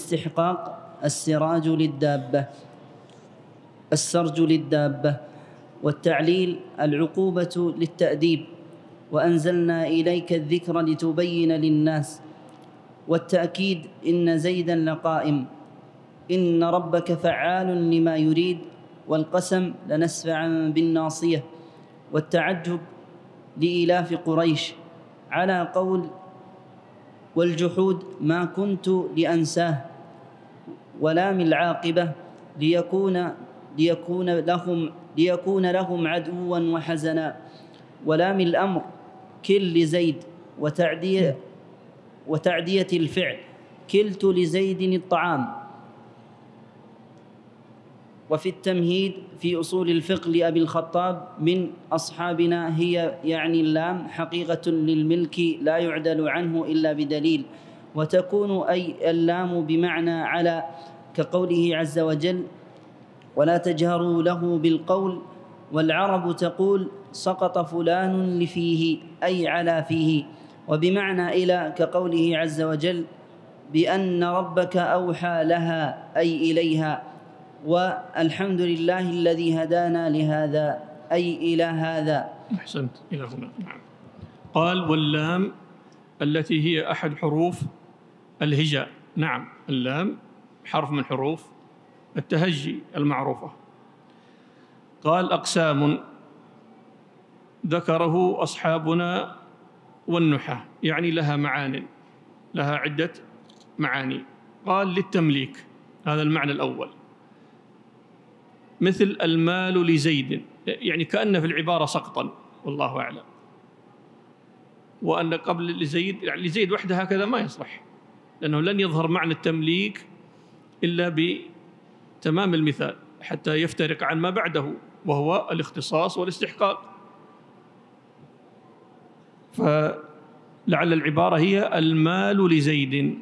والاستحقاق السراج للدابة السرج للدابة، والتعليل العقوبة للتأديب، وأنزلنا إليك الذكر لتبين للناس. والتأكيد إن زيداً لقائم، إن ربك فعال لما يريد، والقسم لنسفعا بالناصية. والتعجب لإلاف قريش على قول والجحود ما كنت لأنساه، ولام العاقبة ليكون ليكون لهم ليكون لهم عدوا وحزنا، ولام الأمر كل لزيد، وتعدية وتعدية الفعل كلت لزيد الطعام. وفي التمهيد في أصول الفقه لأبي الخطاب من أصحابنا هي يعني اللام حقيقة للملك لا يعدل عنه إلا بدليل، وتكون أي اللام بمعنى على، كقوله عز وجل ولا تجهروا له بالقول. والعرب تقول سقط فلان لفيه أي على فيه، وبمعنى إلى، كقوله عز وجل بأن ربك أوحى لها أي إليها. والحمد لله الذي هدانا لهذا أي إلى هذا. أحسنت، إلى هنا. نعم. قال واللام التي هي أحد حروف الهجاء. نعم، اللام حرف من حروف التهجي المعروفة. قال أقسام ذكره أصحابنا والنحاة، يعني لها معان، لها عدة معاني. قال للتمليك، هذا المعنى الأول، مثل المال لزيد، يعني كأن في العبارة سقطا، والله أعلم، وأن قبل لزيد، يعني لزيد وحده هكذا ما يصلح، لأنه لن يظهر معنى التمليك إلا بتمام المثال حتى يفترق عن ما بعده، وهو الاختصاص والاستحقاق. فلعل العبارة هي المال لزيد.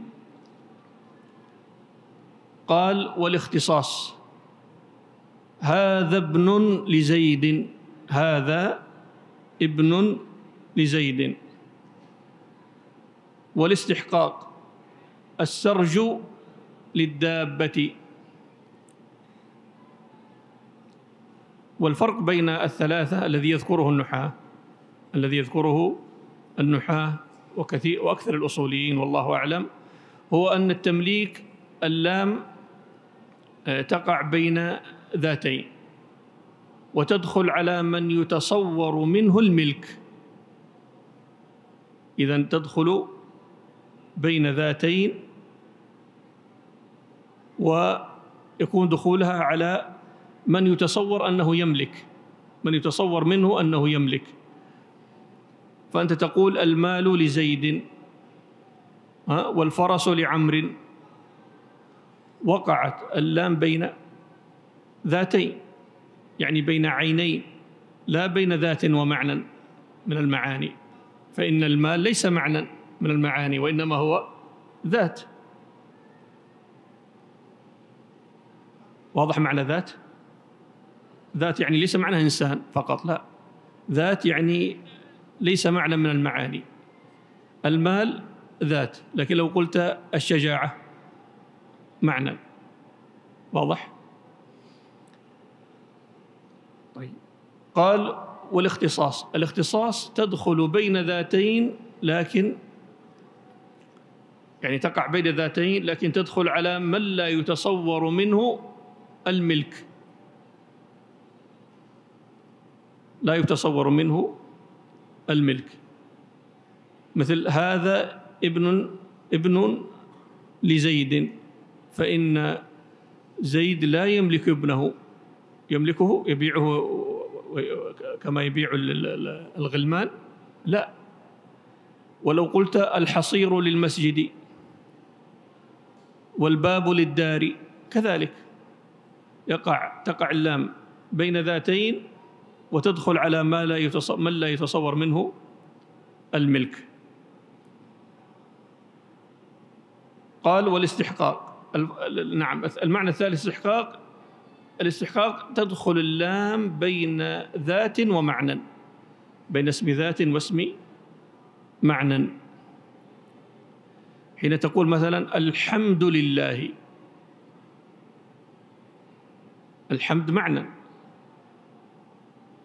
قال والاختصاص هذا ابن لزيد، هذا ابن لزيد. والاستحقاق السرج للدابة. والفرق بين الثلاثة الذي يذكره النحاة الذي يذكره النحاة وكثير وأكثر الأصوليين والله أعلم، هو أن التمليك اللام تقع بين ذاتين، وتدخل على من يتصور منه الملك. إذن تدخل بين ذاتين، ويكون دخولها على من يتصور أنه يملك، من يتصور منه أنه يملك. فأنت تقول المال لزيد والفرس لعمر، وقعت اللام بين ذاتين، يعني بين عينين، لا بين ذات ومعنى من المعاني، فإن المال ليس معنى من المعاني وإنما هو ذات. واضح معنى ذات؟ ذات يعني ليس معنى إنسان فقط، لا، ذات يعني ليس معنى من المعاني. المال ذات، لكن لو قلت الشجاعة معنى. واضح؟ طيب. قال والاختصاص، الاختصاص تدخل بين ذاتين، لكن يعني تقع بين ذاتين لكن تدخل على من لا يتصور منه الملك، لا يتصور منه الملك. مثل هذا ابن ابن لزيد، فإن زيد لا يملك ابنه، يملكه يبيعه كما يبيع الغلمان، لا. ولو قلت الحصير للمسجد والباب للدار كذلك، يقع تقع اللام بين ذاتين وتدخل على ما لا يتصور من لا يتصور منه الملك. قال والاستحقاق، نعم، المعنى الثالث استحقاق. الاستحقاق تدخل اللام بين ذات ومعنى، بين اسم ذات واسم معنى. حين تقول مثلا الحمد لله، الحمد معنى،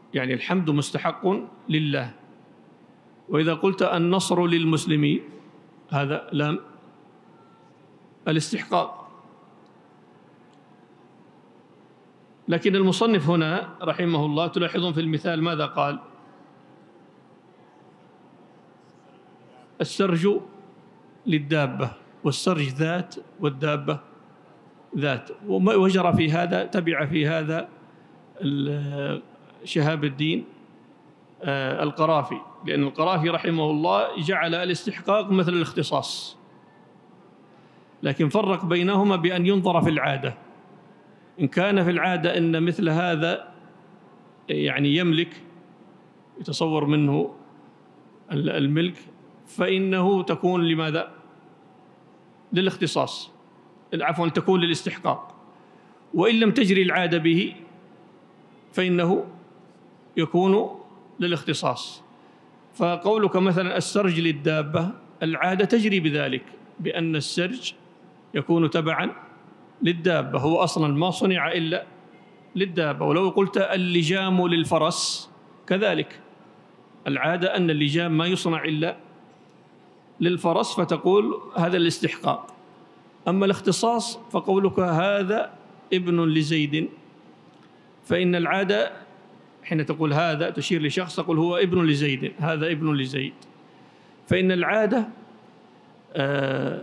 يعني الحمد مستحق لله. وإذا قلت النصر للمسلمين هذا لام الاستحقاق. لكن المصنف هنا رحمه الله تلاحظون في المثال ماذا قال؟ السرج للدابة، والسرج ذات والدابة ذات. وجرى في هذا، تبع في هذا شهاب الدين القرافي، لأن القرافي رحمه الله جعل الاستحقاق مثل الاختصاص، لكن فرق بينهما بأن ينظر في العادة. إن كان في العادة أن مثل هذا يعني يملك، يتصور منه الملك، فإنه تكون لماذا؟ للاختصاص، عفوا تكون للاستحقاق. وإن لم تجري العادة به فإنه يكون للاختصاص. فقولك مثلا السرج للدابة، العادة تجري بذلك، بأن السرج يكون تبعا للدابة، هو أصلا ما صنع إلا للدابة. ولو قلت اللجام للفرس كذلك، العادة أن اللجام ما يصنع إلا للفرس، فتقول هذا الاستحقاق. أما الاختصاص فقولك هذا ابن لزيد، فإن العادة حين تقول هذا تشير لشخص، تقول هو ابن لزيد، هذا ابن لزيد. فإن العادة آه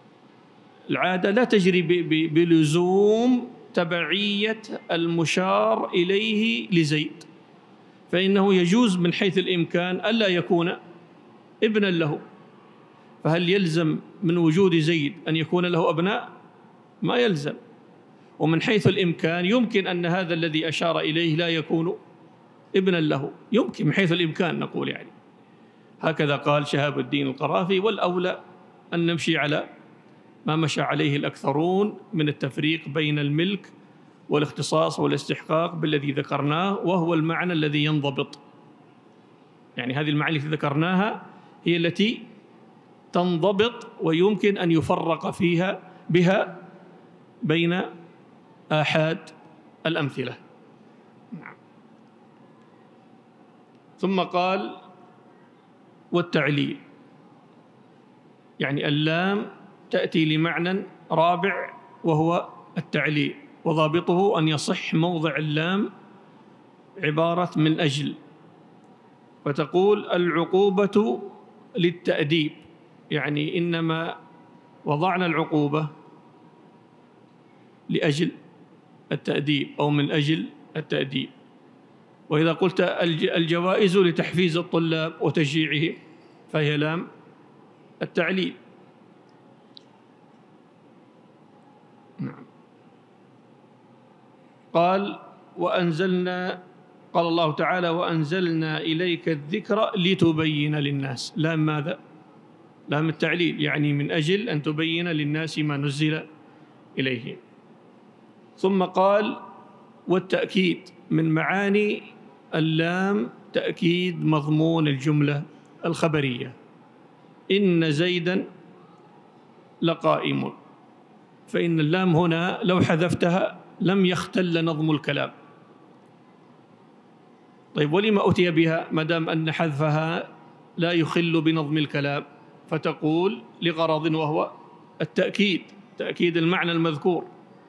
العادة لا تجري بلزوم تبعية المشار إليه لزيد، فإنه يجوز من حيث الإمكان ألا يكون ابنا له. فهل يلزم من وجود زيد أن يكون له أبناء؟ ما يلزم. ومن حيث الإمكان يمكن أن هذا الذي أشار إليه لا يكون ابنا له، يمكن من حيث الإمكان نقول يعني. هكذا قال شهاب الدين القرافي، والأولى أن نمشي على ما مشى عليه الأكثرون من التفريق بين الملك والاختصاص والاستحقاق بالذي ذكرناه، وهو المعنى الذي ينضبط. يعني هذه المعاني التي ذكرناها هي التي تنضبط ويمكن أن يفرق فيها بها بين آحاد الأمثلة. نعم. ثم قال والتعليل، يعني اللام تأتي لمعنى رابع وهو التعليل، وضابطه أن يصح موضع اللام عبارة من أجل، فتقول العقوبة للتأديب، يعني إنما وضعنا العقوبة لأجل التأديب أو من أجل التأديب. وإذا قلت الجوائز لتحفيز الطلاب وتشجيعهم فهي لام التعليل. نعم. قال وأنزلنا، قال الله تعالى وأنزلنا إليك الذكر لتبين للناس، لام ماذا؟ لام التعليل، يعني من أجل أن تبين للناس ما نزل إليهم. ثم قال والتأكيد، من معاني اللام تأكيد مضمون الجملة الخبرية، إن زيدا لقائم. فإن اللام هنا لو حذفتها لم يختل نظم الكلام. طيب ولما أتي بها ما دام أن حذفها لا يخل بنظم الكلام؟ فتقول لغرض وهو التأكيد، تأكيد المعنى المذكور.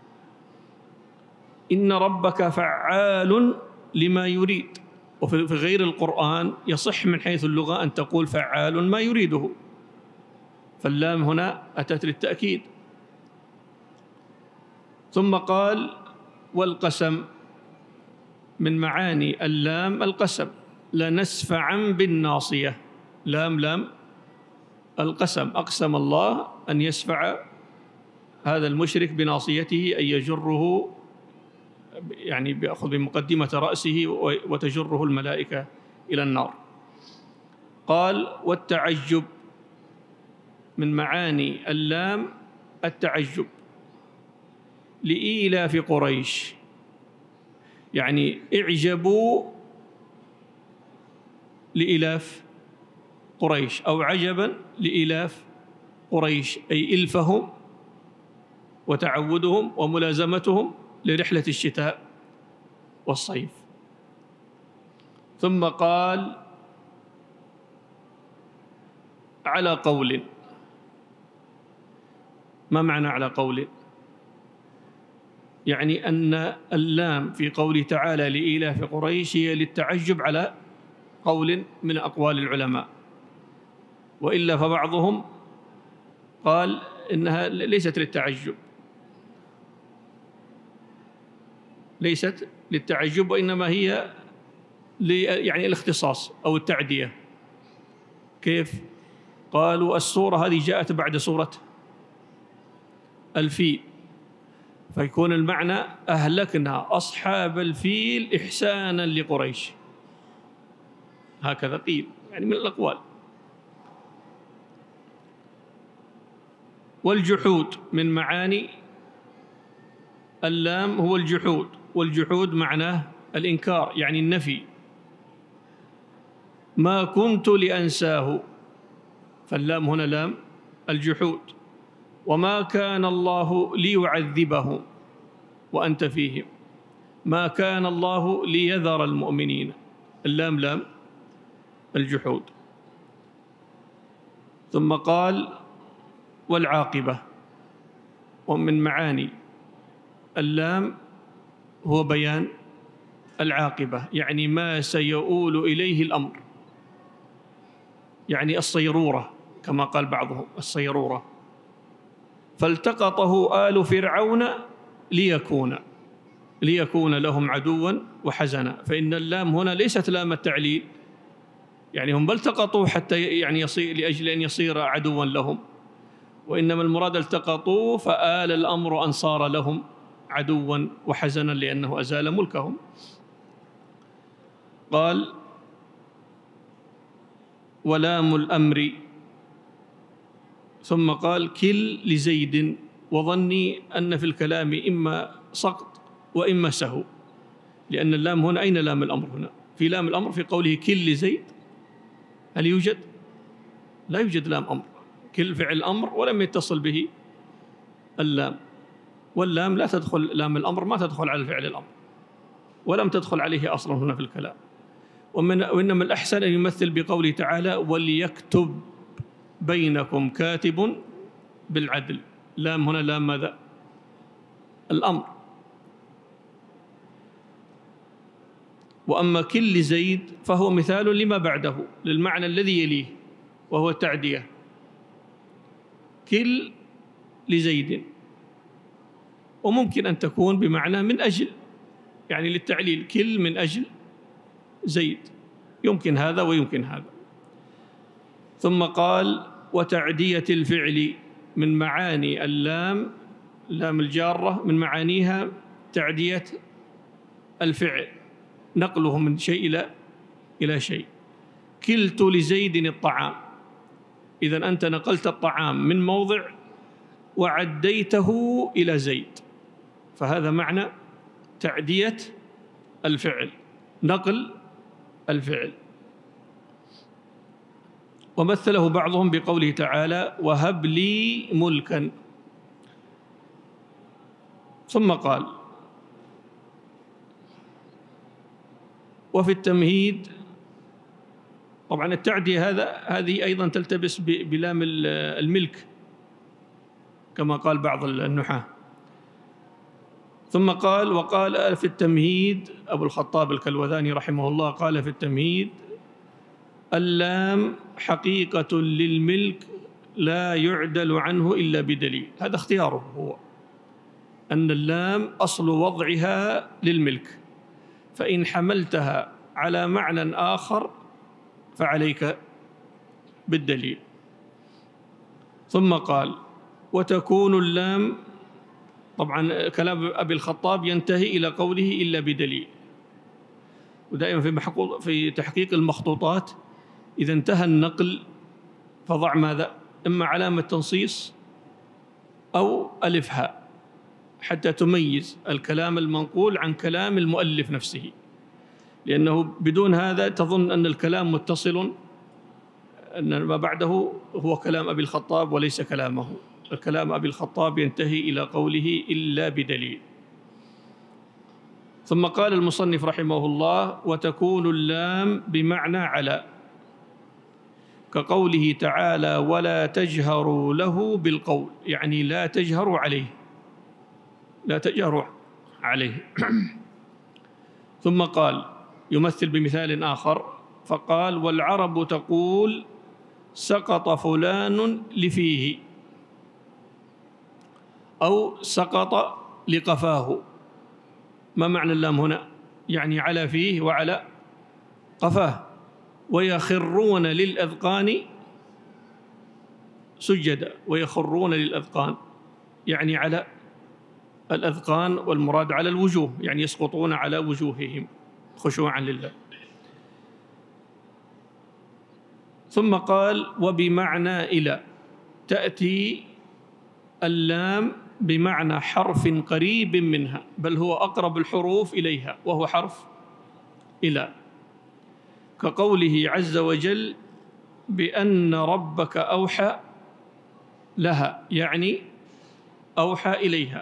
إن ربك فعال لما يريد. وفي غير القرآن يصح من حيث اللغة أن تقول فعال ما يريده، فاللام هنا أتت للتأكيد. ثم قال والقسم، من معاني اللام القسم، لنسفعا بالناصية، لام لام القسم، أقسم الله أن يسفع هذا المشرك بناصيته، أن يجره، يعني بيأخذ بمقدمة رأسه وتجره الملائكة إلى النار. قال والتعجب، من معاني اللام التعجب، لإيلاف قريش، يعني اعجبوا لإيلاف قريش، أو عجبا لإيلاف قريش، أي إلفهم وتعودهم وملازمتهم لرحلة الشتاء والصيف. ثم قال على قول. ما معنى على قول؟ يعني أن اللام في قوله تعالى لإيلاف قريش هي للتعجب على قول من أقوال العلماء، وإلا فبعضهم قال إنها ليست للتعجب، ليست للتعجب وإنما هي يعني الاختصاص أو التعدية. كيف؟ قالوا السورة هذه جاءت بعد سورة الفيل، فيكون المعنى أهلكنا أصحاب الفيل إحسانا لقريش، هكذا قيل يعني من الأقوال. والجحود من معاني اللام هو الجحود، والجحود معناه الإنكار يعني النفي. ما كنت لأنساه، فاللام هنا لام الجحود. وما كان الله ليعذبهم وأنت فيهم، ما كان الله ليذر المؤمنين، اللام لام الجحود. ثم قال والعاقبة، ومن معاني اللام هو بيان العاقبة، يعني ما سيؤول إليه الأمر، يعني الصيرورة كما قال بعضهم الصيرورة. فالتقطه آل فرعون ليكون ليكون لهم عدوا وحزنا، فإن اللام هنا ليست لام التعليل، يعني هم بل التقطوه حتى يعني يصير لأجل أن يصير عدوا لهم، وإنما المراد التقطوه فآل الأمر أن صار لهم عدوا وحزنا لأنه أزال ملكهم. قال ولام الأمر، ثم قال كل لزيد، وظني أن في الكلام إما سقط وإما سهو، لأن اللام هنا أين لام الأمر؟ هنا في لام الأمر في قوله كل لزيد، هل يوجد؟ لا يوجد لام أمر، كل فعل أمر ولم يتصل به اللام، واللام لا تدخل، لام الأمر ما تدخل على فعل الأمر ولم تدخل عليه أصلا هنا في الكلام. ومن وإنما الأحسن أن يمثل بقوله تعالى وليكتب بينكم كاتب بالعدل، لام هنا لام ماذا؟ الأمر. وأما كل زيد فهو مثال لما بعده للمعنى الذي يليه وهو التعدية، كل لزيد، وممكن أن تكون بمعنى من أجل، يعني للتعليل، كل من أجل زيد، يمكن هذا ويمكن هذا. ثم قال وتعدية الفعل، من معاني اللام لام الجارة من معانيها تعدية الفعل، نقله من شيء إلى إلى شيء. كلت لزيد الطعام، إذن أنت نقلت الطعام من موضع وعديته إلى زيد، فهذا معنى تعدية الفعل، نقل الفعل. ومثله بعضهم بقوله تعالى وهب لي ملكا. ثم قال وفي التمهيد، طبعا التعدية هذا هذه أيضا تلتبس بلام الملك كما قال بعض النحاة. ثم قال وقال في التمهيد أبو الخطاب الكلوذاني رحمه الله قال في التمهيد اللام حقيقة للملك لا يعدل عنه إلا بدليل، هذا اختياره هو، أن اللام أصل وضعها للملك، فإن حملتها على معنى آخر فعليك بالدليل. ثم قال وتكون اللام، طبعا كلام أبي الخطاب ينتهي إلى قوله إلا بدليل، ودائما في في تحقيق المخطوطات إذا انتهى النقل فضع ماذا؟ إما علامة تنصيص أو ألف هاء حتى تميز الكلام المنقول عن كلام المؤلف نفسه، لأنه بدون هذا تظن أن الكلام متصل، أن ما بعده هو كلام أبي الخطاب وليس كلامه. الكلام أبي الخطاب ينتهي إلى قوله إلا بدليل. ثم قال المصنف رحمه الله: وتكون اللام بمعنى على، كقوله تعالى: ولا تجهروا له بالقول، يعني لا تجهروا عليه، لا تجهروا عليه. ثم قال يمثل بمثال آخر فقال: والعرب تقول سقط فلان لفيه، أو سقط لقفاه. ما معنى اللام هنا؟ يعني على فيه وعلى قفاه. ويخرون للأذقان سجدا، ويخرون للأذقان يعني على الأذقان، والمراد على الوجوه، يعني يسقطون على وجوههم خشوعا لله. ثم قال: وبمعنى إلى، تأتي اللام بمعنى حرف قريب منها، بل هو أقرب الحروف إليها، وهو حرف إلى، كقوله عز وجل: بأن ربك أوحى لها، يعني أوحى إليها.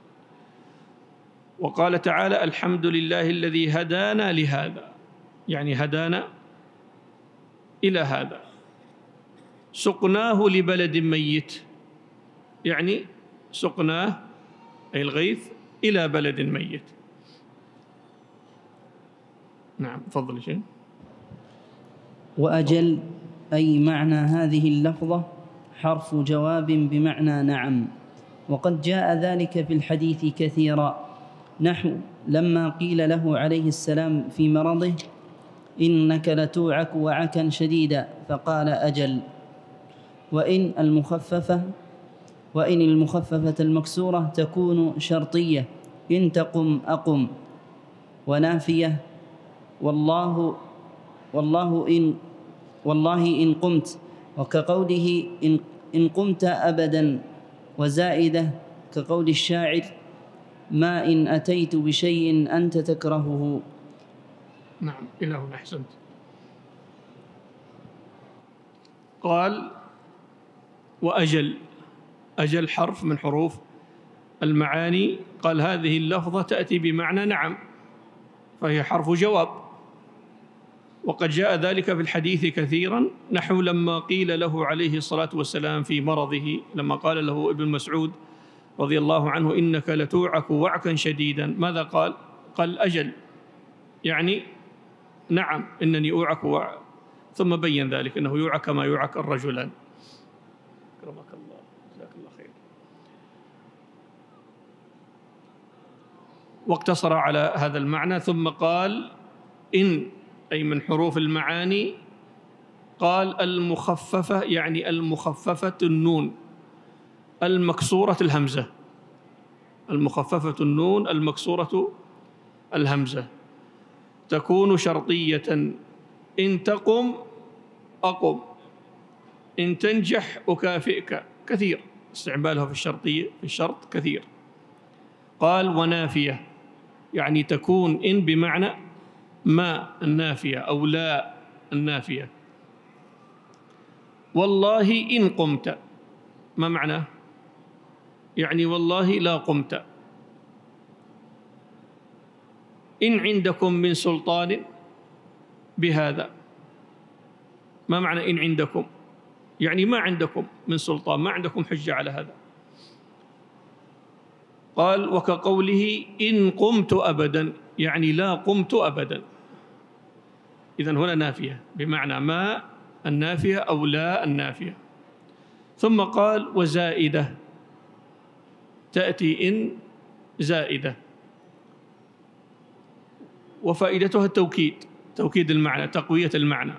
وقال تعالى: الحمد لله الذي هدانا لهذا، يعني هدانا إلى هذا. سقناه لبلد ميت، يعني سقناه أي الغيث إلى بلد ميت. نعم، تفضل يا شيخ. وأجل أي معنى هذه اللفظة حرف جواب بمعنى نعم، وقد جاء ذلك في الحديث كثيرا، نحو لما قيل له عليه السلام في مرضه: إنك لتوعك وعكا شديدا، فقال: أجل. وإن المخففة وإن المخففة المكسورة تكون شرطية: إن تقم أقم، ونافية: والله والله إن والله إن قمت، وكقوله إن, إن قمت أبدا، وزائدة كقول الشاعر: ما إن أتيت بشيء أنت تكرهه. نعم، إلى هنا أحسنت. قال: وأجل، أجل حرف من حروف المعاني. قال: هذه اللفظة تأتي بمعنى نعم، فهي حرف جواب، وقد جاء ذلك في الحديث كثيرا، نحو لما قيل له عليه الصلاة والسلام في مرضه، لما قال له ابن مسعود رضي الله عنه: إنك لتوعك وعكا شديدا، ماذا قال؟ قال: أجل، يعني نعم إنني أوعك وعك. ثم بين ذلك أنه يوعك كما يوعك الرجلان. أكرمك الله، جزاك الله خير. واقتصر على هذا المعنى. ثم قال: إن أي من حروف المعاني. قال: المخففة، يعني المخففة النون المكسورة الهمزة، المخففة النون المكسورة الهمزة، تكون شرطية: إن تقم أقم، إن تنجح أكافئك. كثير استعمالها في الشرطية، في الشرط كثير. قال: ونافية، يعني تكون إن بمعنى ما النافية أو لا النافية. والله إن قمت، ما معنى؟ يعني والله لا قمت. إن عندكم من سلطان بهذا، ما معنى إن عندكم؟ يعني ما عندكم من سلطان، ما عندكم حجة على هذا. قال: وكقوله إن قمت أبدا، يعني لا قمت أبدا. إذن هنا نافية بمعنى ما النافية أو لا النافية. ثم قال: وزائدة، تأتي إن زائدة، وفائدتها التوكيد، توكيد المعنى، تقوية المعنى.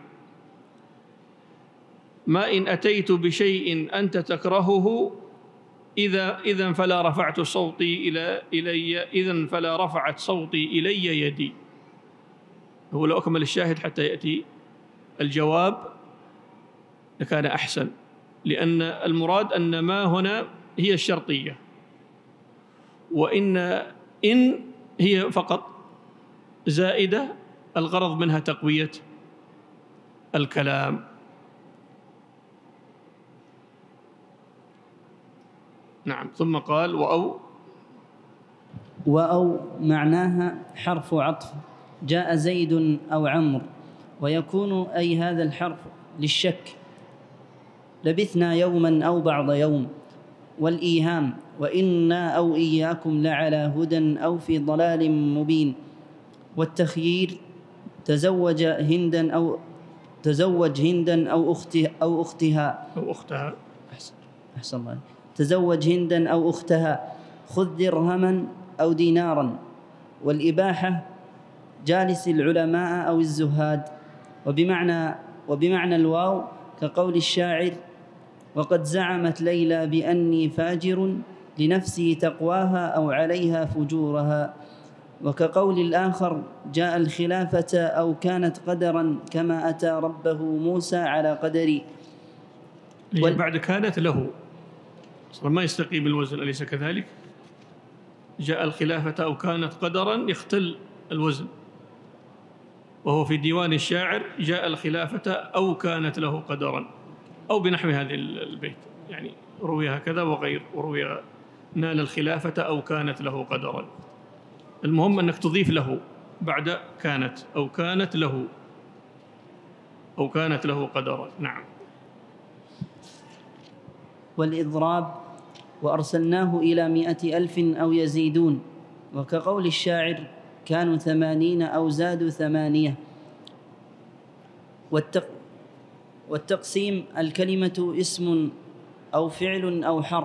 ما إن أتيت بشيء أنت تكرهه، إذا إذن فلا رفعت صوتي إلى إلي إذن فلا رفعت صوتي إلي يدي. هو لو أكمل الشاهد حتى يأتي الجواب لكان أحسن، لأن المراد أن ما هنا هي الشرطية، وإن إن هي فقط زائدة، الغرض منها تقوية الكلام. نعم. ثم قال: وأو وأو معناها حرف عطف، جاء زيد أو عمرو، ويكون أي هذا الحرف للشك، لبثنا يوما أو بعض يوم. والإيهام وإنا أو إياكم لعلى هدى أو في ضلال مبين. والتخيير تزوج هندا أو تزوج هندا أو أختها أو أختها أو أختها أحسن, أحسن الله تزوج هندا أو أختها. خذ درهما أو دينارا. والإباحة جالس العلماء أو الزهاد، وبمعنى وبمعنى الواو كقول الشاعر: وقد زعمت ليلى بأني فاجر لنفسي تقواها أو عليها فجورها. وكقول الآخر: جاء الخلافة أو كانت قدرا كما أتى ربه موسى على قدري. وال... بعد كانت له ما يستقيم الوزن، أليس كذلك؟ جاء الخلافة أو كانت قدرا يختل الوزن، وهو في ديوان الشاعر جاء الخلافة أو كانت له قدرا، أو بنحو هذه البيت، يعني روي هكذا وغير، وروي نال الخلافة أو كانت له قدرا. المهم أنك تضيف له بعد كانت، أو كانت له أو كانت له قدرا. نعم. والإضراب وأرسلناه إلى مائة ألف أو يزيدون، وكقول الشاعر: كانوا ثمانين أو زادوا ثمانية. والتق والتقسيم الكلمة اسم أو فعل أو حرف،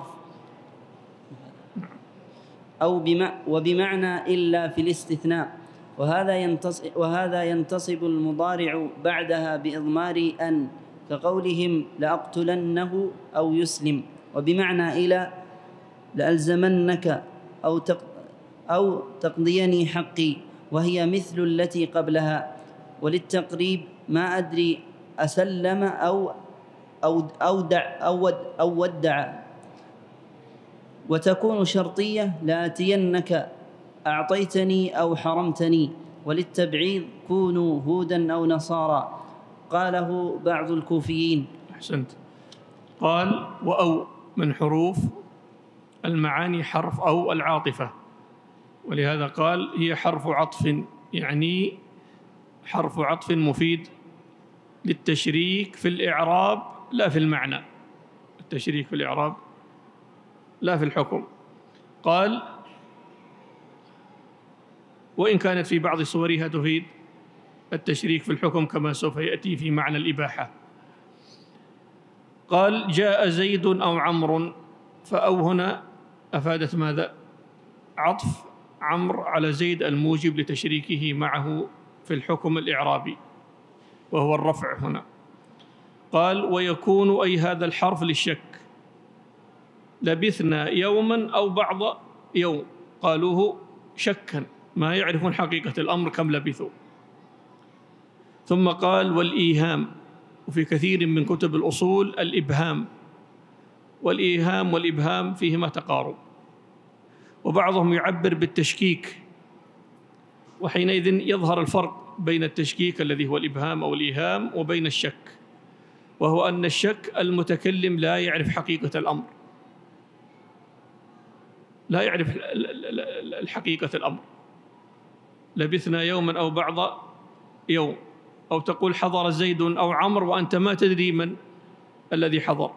أو بمع وبمعنى إلا في الاستثناء، وهذا ينتصب, وهذا ينتصب المضارع بعدها بإضمار أن، كقولهم: لأقتلنه أو يسلم. وبمعنى إلى لألزمنك أو تق أو تقضيني حقي، وهي مثل التي قبلها. وللتقريب ما أدري أسلم أو أو أودع أو أو ودع. وتكون شرطية: لآتينك أعطيتني أو حرمتني. وللتبعيض: كونوا هودا أو نصارى، قاله بعض الكوفيين. أحسنت. قال: وأو من حروف المعاني حرف أو العاطفة، ولهذا قال هي حرف عطف، يعني حرف عطف مفيد للتشريك في الإعراب لا في المعنى، التشريك في الإعراب لا في الحكم. قال: وإن كانت في بعض صورها تفيد التشريك في الحكم كما سوف يأتي في معنى الإباحة. قال: جاء زيد أو عمرو، فأو هنا أفادت ماذا؟ عطف عمرو على زيد الموجب لتشريكه معه في الحكم الإعرابي، وهو الرفع هنا. قال: ويكون أي هذا الحرف للشك، لبثنا يوما أو بعض يوم، قالوه شكا ما يعرفون حقيقة الأمر كم لبثوا. ثم قال: والإيهام، وفي كثير من كتب الأصول الإبهام، والإيهام والإبهام فيهما تقارب، وبعضهم يعبر بالتشكيك، وحينئذ يظهر الفرق بين التشكيك الذي هو الإبهام أو الإيهام وبين الشك، وهو أن الشك المتكلم لا يعرف حقيقة الأمر، لا يعرف الحقيقة الأمر. لبثنا يوما أو بعض يوم، أو تقول حضر زيد أو عمرو وأنت ما تدري من الذي حضر.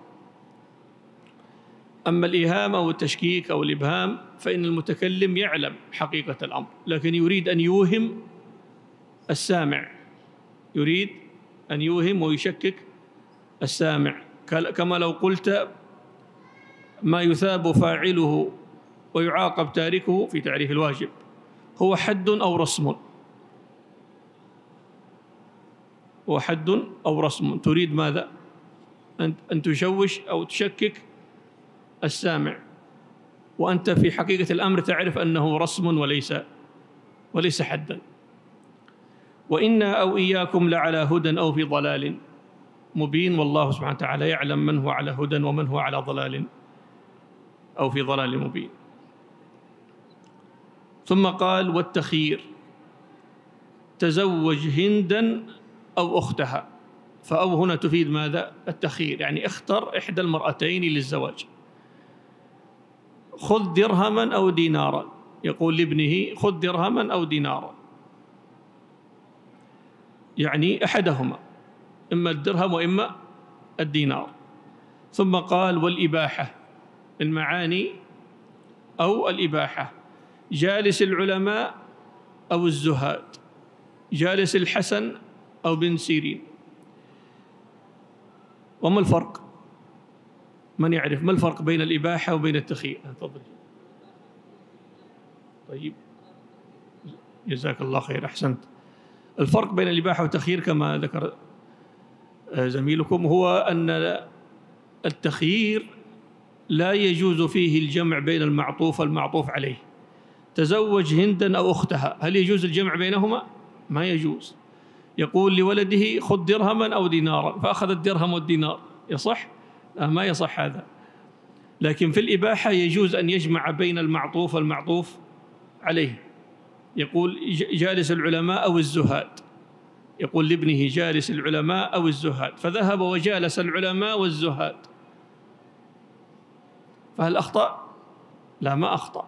أما الإيهام أو التشكيك أو الإبهام فإن المتكلم يعلم حقيقة الأمر، لكن يريد أن يوهم السامع، يريد أن يوهم ويشكك السامع، كما لو قلت: ما يثاب فاعله ويعاقب تاركه في تعريف الواجب هو حد أو رسم، هو حد أو رسم. تريد ماذا؟ أن تشوش أو تشكك السامع، وأنت في حقيقة الأمر تعرف أنه رسم وليس وليس حدا. وإنا أو إياكم لعلى هدى أو في ضلال مبين، والله سبحانه وتعالى يعلم من هو على هدى ومن هو على ضلال أو في ضلال مبين. ثم قال: والتخيير تزوج هندا أو أختها، فأو هنا تفيد ماذا؟ التخيير، يعني اختر إحدى المرأتين للزواج. خذ درهما أو دينارا، يقول لابنه خذ درهما أو دينارا، يعني أحدهما، إما الدرهم وإما الدينار. ثم قال والإباحة، المعاني أو الإباحة، جالس العلماء أو الزهاد، جالس الحسن أو بن سيرين. وما الفرق؟ من يعرف ما الفرق بين الإباحة وبين التخيير؟ تفضل. طيب جزاك الله خير، أحسنت. الفرق بين الإباحة والتخيير كما ذكر زميلكم هو أن التخيير لا يجوز فيه الجمع بين المعطوف والمعطوف عليه. تزوج هندا أو أختها، هل يجوز الجمع بينهما؟ ما يجوز. يقول لولده خذ درهما أو دينارا، فأخذ الدرهم والدينار، يصح؟ لا، ما يصح هذا. لكن في الإباحة يجوز أن يجمع بين المعطوف والمعطوف عليه. يقول جالس العلماء أو الزهاد، يقول لابنه جالس العلماء أو الزهاد، فذهب وجالس العلماء والزهاد، فهل أخطأ؟ لا، ما أخطأ.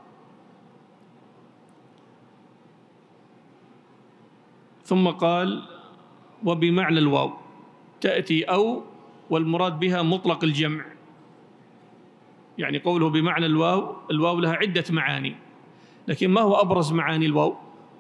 ثم قال وبمعنى الواو، تأتي أو والمراد بها مطلق الجمع، يعني قوله بمعنى الواو، الواو لها عدة معاني، لكن ما هو أبرز معاني الواو؟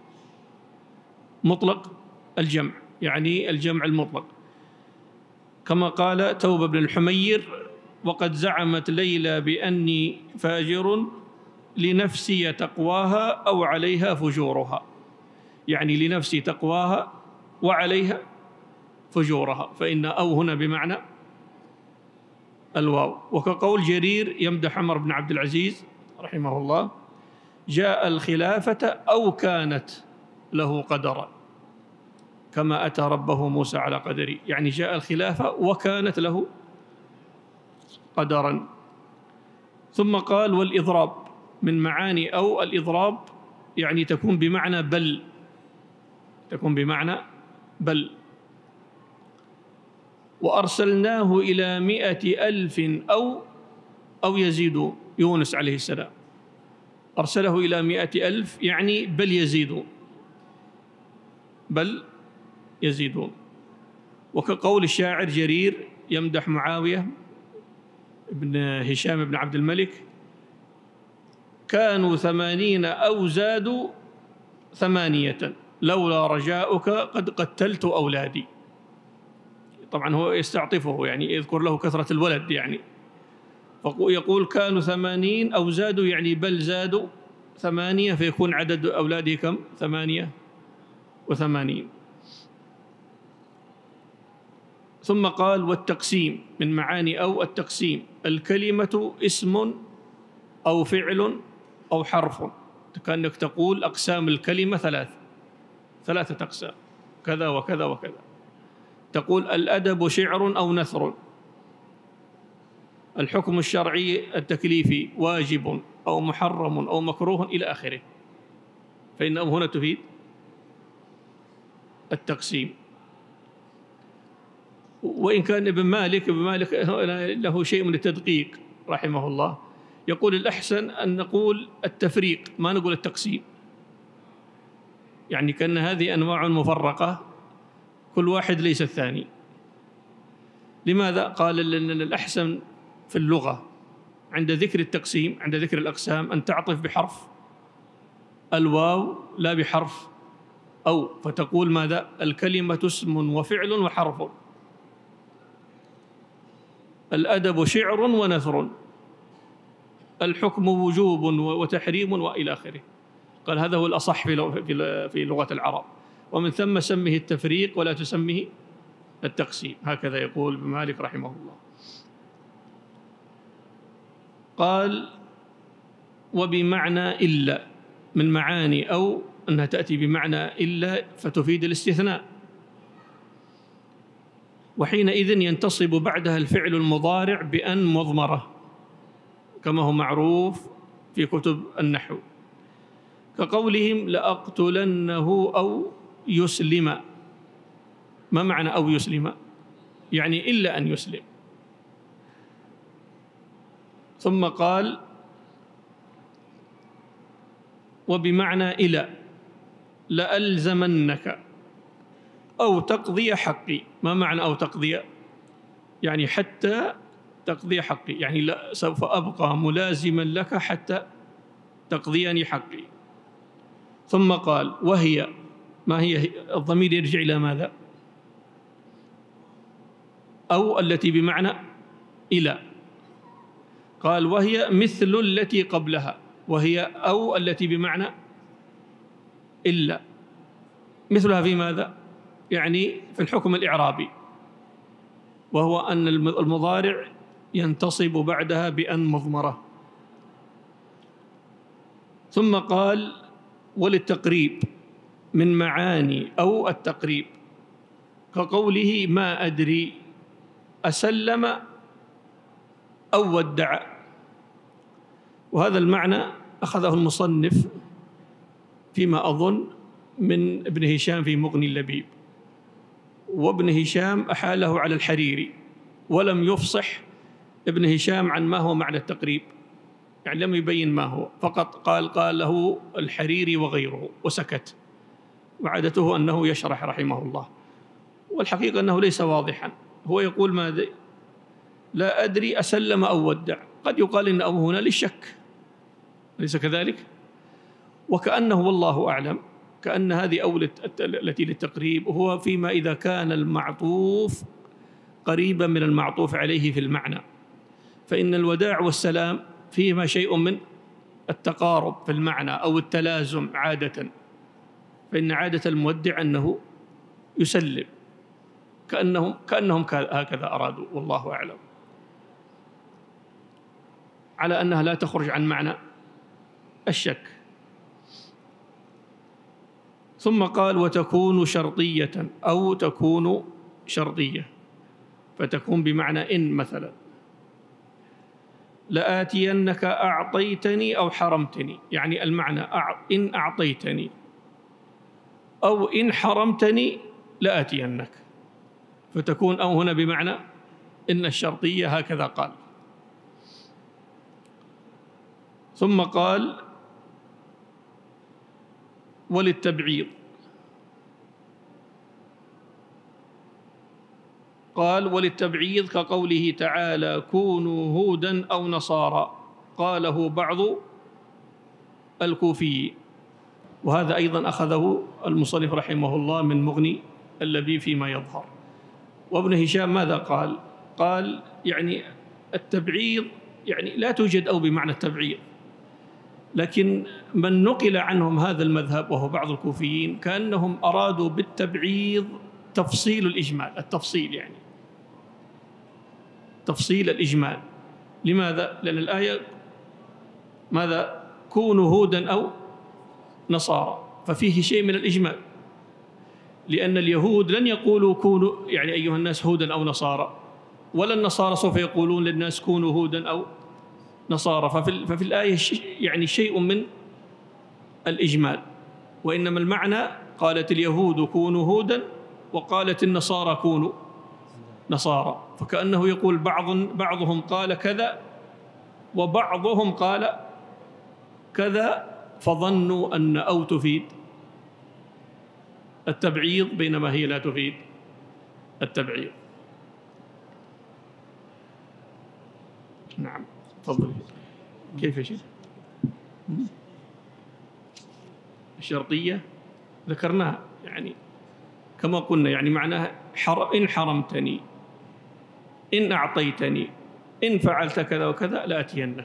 مطلق الجمع، يعني الجمع المطلق، كما قال توبة بن الحمير وقد زعمت ليلى بأني فاجر لنفسي تقواها أو عليها فجورها، يعني لنفسي تقواها وعليها فجورها، فإن أو هنا بمعنى الواو. وكقول جرير يمدح عمر بن عبد العزيز رحمه الله، جاء الخلافة أو كانت له قدرا كما أتى ربه موسى على قدري، يعني جاء الخلافة وكانت له قدرا. ثم قال والإضراب، من معاني أو الإضراب يعني تكون بمعنى بل، تكون بمعنى بل. وأرسلناه إلى مئة ألف أو أو يزيدون، يونس عليه السلام أرسله إلى مئة ألف، يعني بل يزيدون، بل يزيدون. وكقول الشاعر جرير يمدح معاوية بن هشام بن عبد الملك، كانوا ثمانين أو زادوا ثمانية لولا رجاؤك قد قتلت أولادي. طبعا هو يستعطفه، يعني يذكر له كثرة الولد، يعني فيقول كانوا ثمانين أو زادوا، يعني بل زادوا ثمانية، فيكون عدد أولاده كم؟ ثمانية وثمانين. ثم قال والتقسيم، من معاني أو التقسيم، الكلمة اسم أو فعل أو حرف، كأنك تقول أقسام الكلمة ثلاث ثلاثة أقسام، كذا وكذا وكذا. تقول الأدب شعر أو نثر، الحكم الشرعي التكليفي واجب أو محرم أو مكروه إلى آخره، فإنه هنا تفيد التقسيم. وإن كان ابن مالك ابن مالك له شيء من التدقيق رحمه الله، يقول الأحسن أن نقول التفريق، ما نقول التقسيم، يعني كأن هذه أنواع مفرقة كل واحد ليس الثاني. لماذا؟ قال لأن الأحسن في اللغة عند ذكر التقسيم، عند ذكر الأقسام، أن تعطف بحرف الواو لا بحرف أو، فتقول ماذا؟ الكلمة اسم وفعل وحرف، الأدب شعر ونثر، الحكم وجوب وتحريم وإلى آخره. قال هذا هو الأصح في لغة العرب، ومن ثم سمه التفريق ولا تسمه التقسيم، هكذا يقول ابن مالك رحمه الله. قال وبمعنى إلا، من معاني أو أنها تأتي بمعنى إلا فتفيد الاستثناء، وحينئذ ينتصب بعدها الفعل المضارع بأن مضمرة كما هو معروف في كتب النحو، كقولهم لأقتلنه أو يسلم. ما معنى أو يسلم؟ يعني إلا أن يسلم. ثم قال وبمعنى إلى، لألزمنك أو تقضي حقي. ما معنى أو تقضي؟ يعني حتى تقضي حقي، يعني لا سوف أبقى ملازما لك حتى تقضيني حقي. ثم قال وهي، ما هي؟ الضمير يرجع إلى ماذا؟ أو التي بمعنى إلى. قال وهي مثل التي قبلها، وهي أو التي بمعنى إلا، مثلها في ماذا؟ يعني في الحكم الإعرابي، وهو أن المضارع ينتصب بعدها بأن مضمرة. ثم قال وللتقريب من معاني أو التقريب كقوله ما أدري أسلم أو ودع. وهذا المعنى أخذه المصنف فيما أظن من ابن هشام في مغني اللبيب، وابن هشام أحاله على الحريري، ولم يفصح ابن هشام عن ما هو معنى التقريب، يعني لم يبين ما هو، فقط قال قال له الحريري وغيره وسكت، وعادته أنه يشرح رحمه الله. والحقيقة أنه ليس واضحا، هو يقول ماذا؟ لا أدري أسلم أو ودع. قد يقال إن أو هنا للشك، أليس كذلك؟ وكأنه والله أعلم كأن هذه أو التي للتقريب هو فيما إذا كان المعطوف قريبا من المعطوف عليه في المعنى، فإن الوداع والسلام فيهما شيء من التقارب في المعنى أو التلازم عادة، فإن عادة المودع أنه يسلم، كأنهم كأنهم هكذا أرادوا، والله أعلم، على أنها لا تخرج عن معنى الشك. ثم قال وتكون شرطية أو تكون شرطية، فتكون بمعنى إن مثلا لآتينك أعطيتني أو حرمتني، يعني المعنى إن أعطيتني أو إن حرمتني لآتينك، فتكون أو هنا بمعنى إن الشرطية، هكذا قال. ثم قال وللتبعيض، قال وللتبعيض كقوله تعالى كونوا هودا أو نصارى، قاله بعض الكوفي، وهذا أيضا أخذه المصنف رحمه الله من مغني اللبيب فيما يظهر. وابن هشام ماذا قال؟ قال يعني التبعيض يعني لا توجد أو بمعنى التبعيض، لكن من نقل عنهم هذا المذهب وهو بعض الكوفيين كأنهم أرادوا بالتبعيض تفصيل الإجمال، التفصيل يعني تفصيل الإجمال. لماذا؟ لأن الآية ماذا؟ كونوا هودا أو نصارى، ففيه شيء من الإجمال، لأن اليهود لن يقولوا كونوا يعني أيها الناس هودا أو نصارى، ولا النصارى سوف يقولون للناس كونوا هودا أو نصارى، ففي, ففي الآية يعني شيء من الإجمال، وإنما المعنى قالت اليهود كونوا هودا وقالت النصارى كونوا نصارى، فكأنه يقول بعض بعضهم قال كذا وبعضهم قال كذا، فظنوا أن أو تفيد التبعيض بينما هي لا تفيد التبعيض. نعم تفضل. كيف يا شيخ؟ الشرطية ذكرناها يعني كما قلنا، يعني معناها حر إن حرمتني، إن أعطيتني، إن فعلت كذا وكذا لآتينك،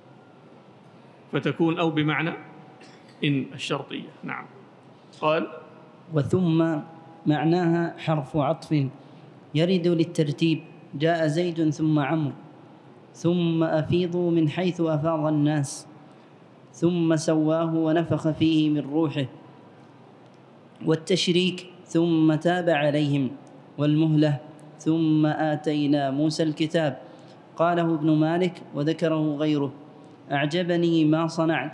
فتكون أو بمعنى إن الشرطية. نعم. قال وثم معناها حرف عطف يرد للترتيب، جاء زيد ثم عمرو، ثم أفيضوا من حيث أفاض الناس، ثم سواه ونفخ فيه من روحه، والتشريك ثم تاب عليهم، والمهلة ثم آتينا موسى الكتاب. قاله ابن مالك وذكره غيره. أعجبني ما صنعت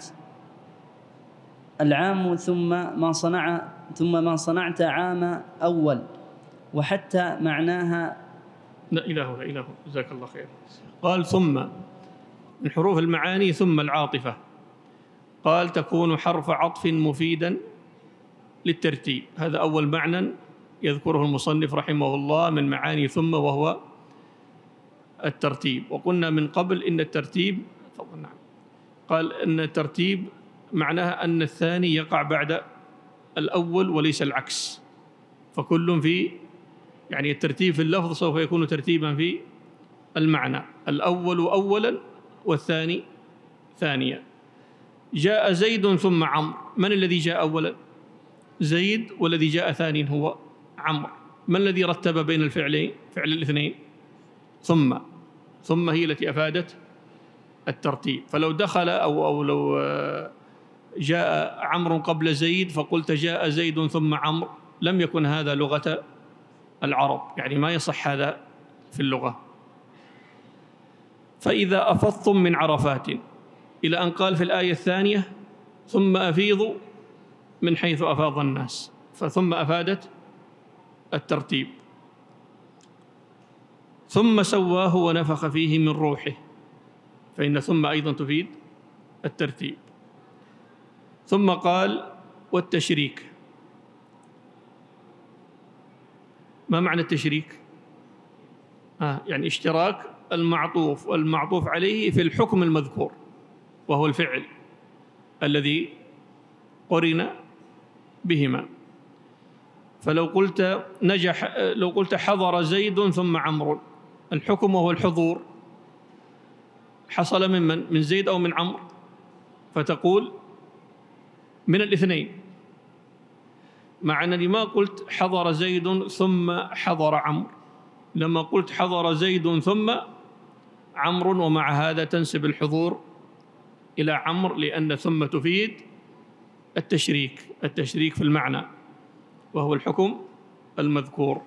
العام ثم ما صنع ثم ما صنعت عام أول، وحتى معناها لا إله إلا هو. جزاك الله خير. قال ثم من حروف المعاني ثم العاطفة. قال تكون حرف عطف مفيدا للترتيب. هذا أول معنى يذكره المصنف رحمه الله من معاني ثم، وهو الترتيب. وقلنا من قبل إن الترتيب نعم قال أن الترتيب معناها أن الثاني يقع بعد الأول وليس العكس، فكل في يعني الترتيب في اللفظ سوف يكون ترتيبا في المعنى، الأول أولا والثاني ثانيا. جاء زيد ثم عمرو، من الذي جاء أولا؟ زيد، والذي جاء ثانيا هو عمرو. من الذي رتب بين الفعلين فعل الاثنين؟ ثم. ثم هي التي أفادت الترتيب. فلو دخل أو أو لو جاء عمرو قبل زيد فقلت جاء زيد ثم عمرو، لم يكن هذا لغة العرب، يعني ما يصح هذا في اللغة. فإذا أفضتم من عرفات، إلى أن قال في الآية الثانية ثم أفيضوا من حيث أفاض الناس، فثم أفادت الترتيب. ثم سواه ونفخ فيه من روحه، فإن ثم أيضا تفيد الترتيب. ثم قال والتشريك. ما معنى التشريك؟ آه يعني اشتراك المعطوف والمعطوف عليه في الحكم المذكور، وهو الفعل الذي قرن بهما. فلو قلت نجح لو قلت حضر زيد ثم عمرو، الحكم وهو الحضور حصل من من؟ من زيد أو من عمرو؟ فتقول من الاثنين، مع أنني ما قلت حضر زيد ثم حضر عمرو، لما قلت حضر زيد ثم عمرو، ومع هذا تنسب الحضور إلى عمرو، لأن ثم تفيد التشريك التشريك في المعنى، وهو الحكم المذكور.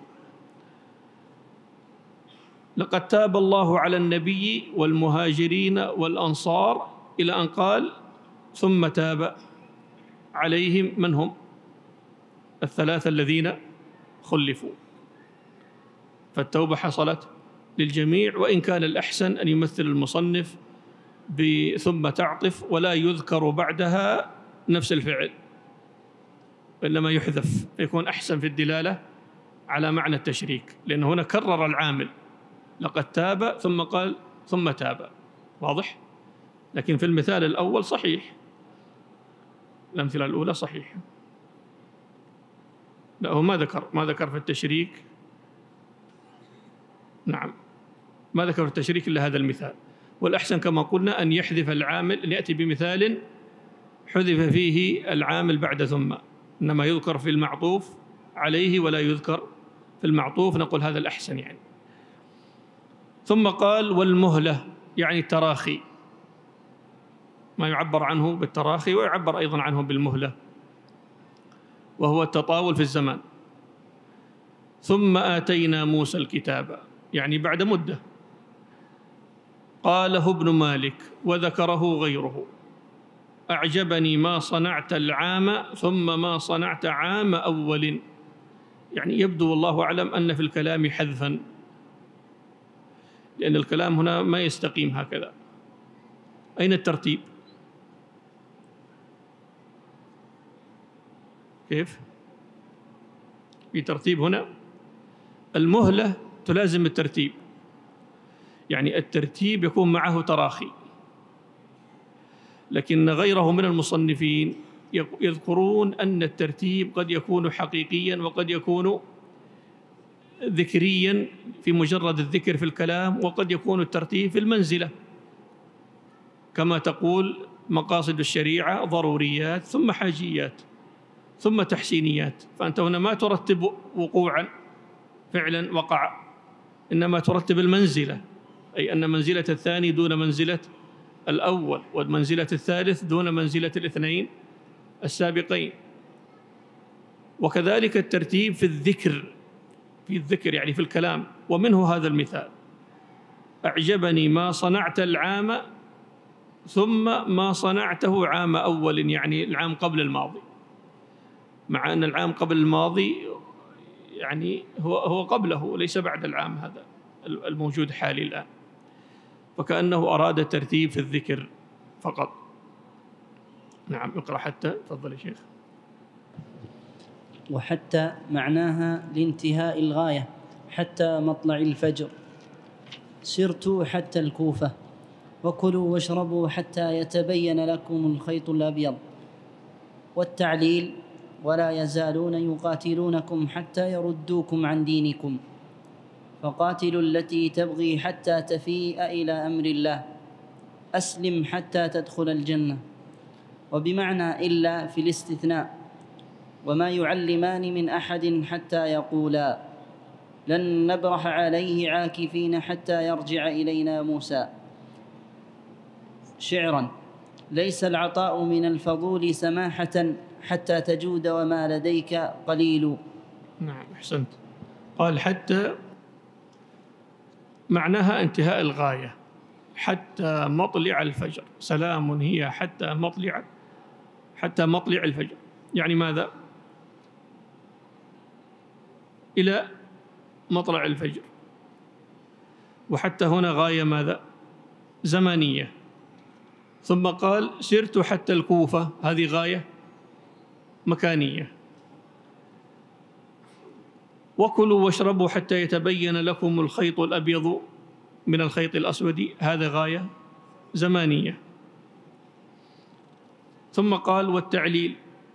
لقد تاب الله على النبي والمهاجرين والأنصار، إلى أن قال ثم تاب عليهم، من هم؟ الثلاثة الذين خلفوا. فالتوبة حصلت للجميع، وإن كان الأحسن أن يمثل المصنف بثم تعطف ولا يذكر بعدها نفس الفعل، وإنما يحذف، يكون أحسن في الدلالة على معنى التشريك، لأنه هنا كرر العامل، لقد تاب ثم قال ثم تاب، واضح؟ لكن في المثال الأول صحيح، الأمثلة الأولى صحيحة. لا، هو ما ذكر ما ذكر في التشريك، نعم ما ذكر في التشريك إلا هذا المثال. والأحسن كما قلنا أن يحذف العامل، أن يأتي بمثال حذف فيه العامل بعد ثم، إنما يذكر في المعطوف عليه ولا يذكر في المعطوف، نقول هذا الأحسن يعني. ثم قال والمهلة، يعني التراخي، ما يعبر عنه بالتراخي ويعبر أيضا عنه بالمهلة، وهو التطاول في الزمان. ثم آتينا موسى الكتاب، يعني بعد مدة. قاله ابن مالك وذكره غيره: أعجبني ما صنعت العام ثم ما صنعت عام أول. يعني يبدو والله أعلم أن في الكلام حذفا، لأن الكلام هنا ما يستقيم هكذا. أين الترتيب؟ كيف؟ في ترتيب هنا، المهلة تلازم الترتيب، يعني الترتيب يكون معه تراخي. لكن غيره من المصنفين يذكرون أن الترتيب قد يكون حقيقيا وقد يكون ذكريا في مجرد الذكر في الكلام، وقد يكون الترتيب في المنزلة، كما تقول مقاصد الشريعة ضروريات ثم حاجيات ثم تحسينيات. فأنت هنا ما ترتب وقوعا فعلا وقع، إنما ترتب المنزلة، أي أن منزلة الثاني دون منزلة الأول، والمنزلة الثالث دون منزلة الاثنين السابقين. وكذلك الترتيب في الذكر، في الذكر يعني في الكلام، ومنه هذا المثال: أعجبني ما صنعت العام ثم ما صنعته عام أول، يعني العام قبل الماضي، مع أن العام قبل الماضي يعني هو هو قبله ليس بعد العام هذا الموجود حالي الآن، فكأنه أراد الترتيب في الذكر فقط. نعم اقرأ حتى، تفضل يا شيخ. وحتى معناها لانتهاء الغاية، حتى مطلع الفجر. سرت حتى الكوفة، وكلوا واشربوا حتى يتبين لكم الخيط الأبيض. والتعليل ولا يزالون يقاتلونكم حتى يردوكم عن دينكم، فقاتلوا التي تبغي حتى تفيء إلى أمر الله، أسلم حتى تدخل الجنة. وبمعنى إلا في الاستثناء. وما يعلمان من أحد حتى يقولا لن نبرح عليه عاكفين حتى يرجع إلينا موسى. شعرا: ليس العطاء من الفضول سماحة حتى تجود وما لديك قليل. نعم أحسنت. قال حتى معناها انتهاء الغاية، حتى مطلع الفجر. سلام هي حتى مطلع حتى مطلع الفجر، يعني ماذا؟ إلى مطلع الفجر. وحتى هنا غاية ماذا؟ زمانية. ثم قال سرت حتى الكوفة، هذه غاية مكانية. وكلوا واشربوا حتى يتبين لكم الخيط الأبيض من الخيط الأسود، هذا غاية زمانية. ثم قال والتعليل،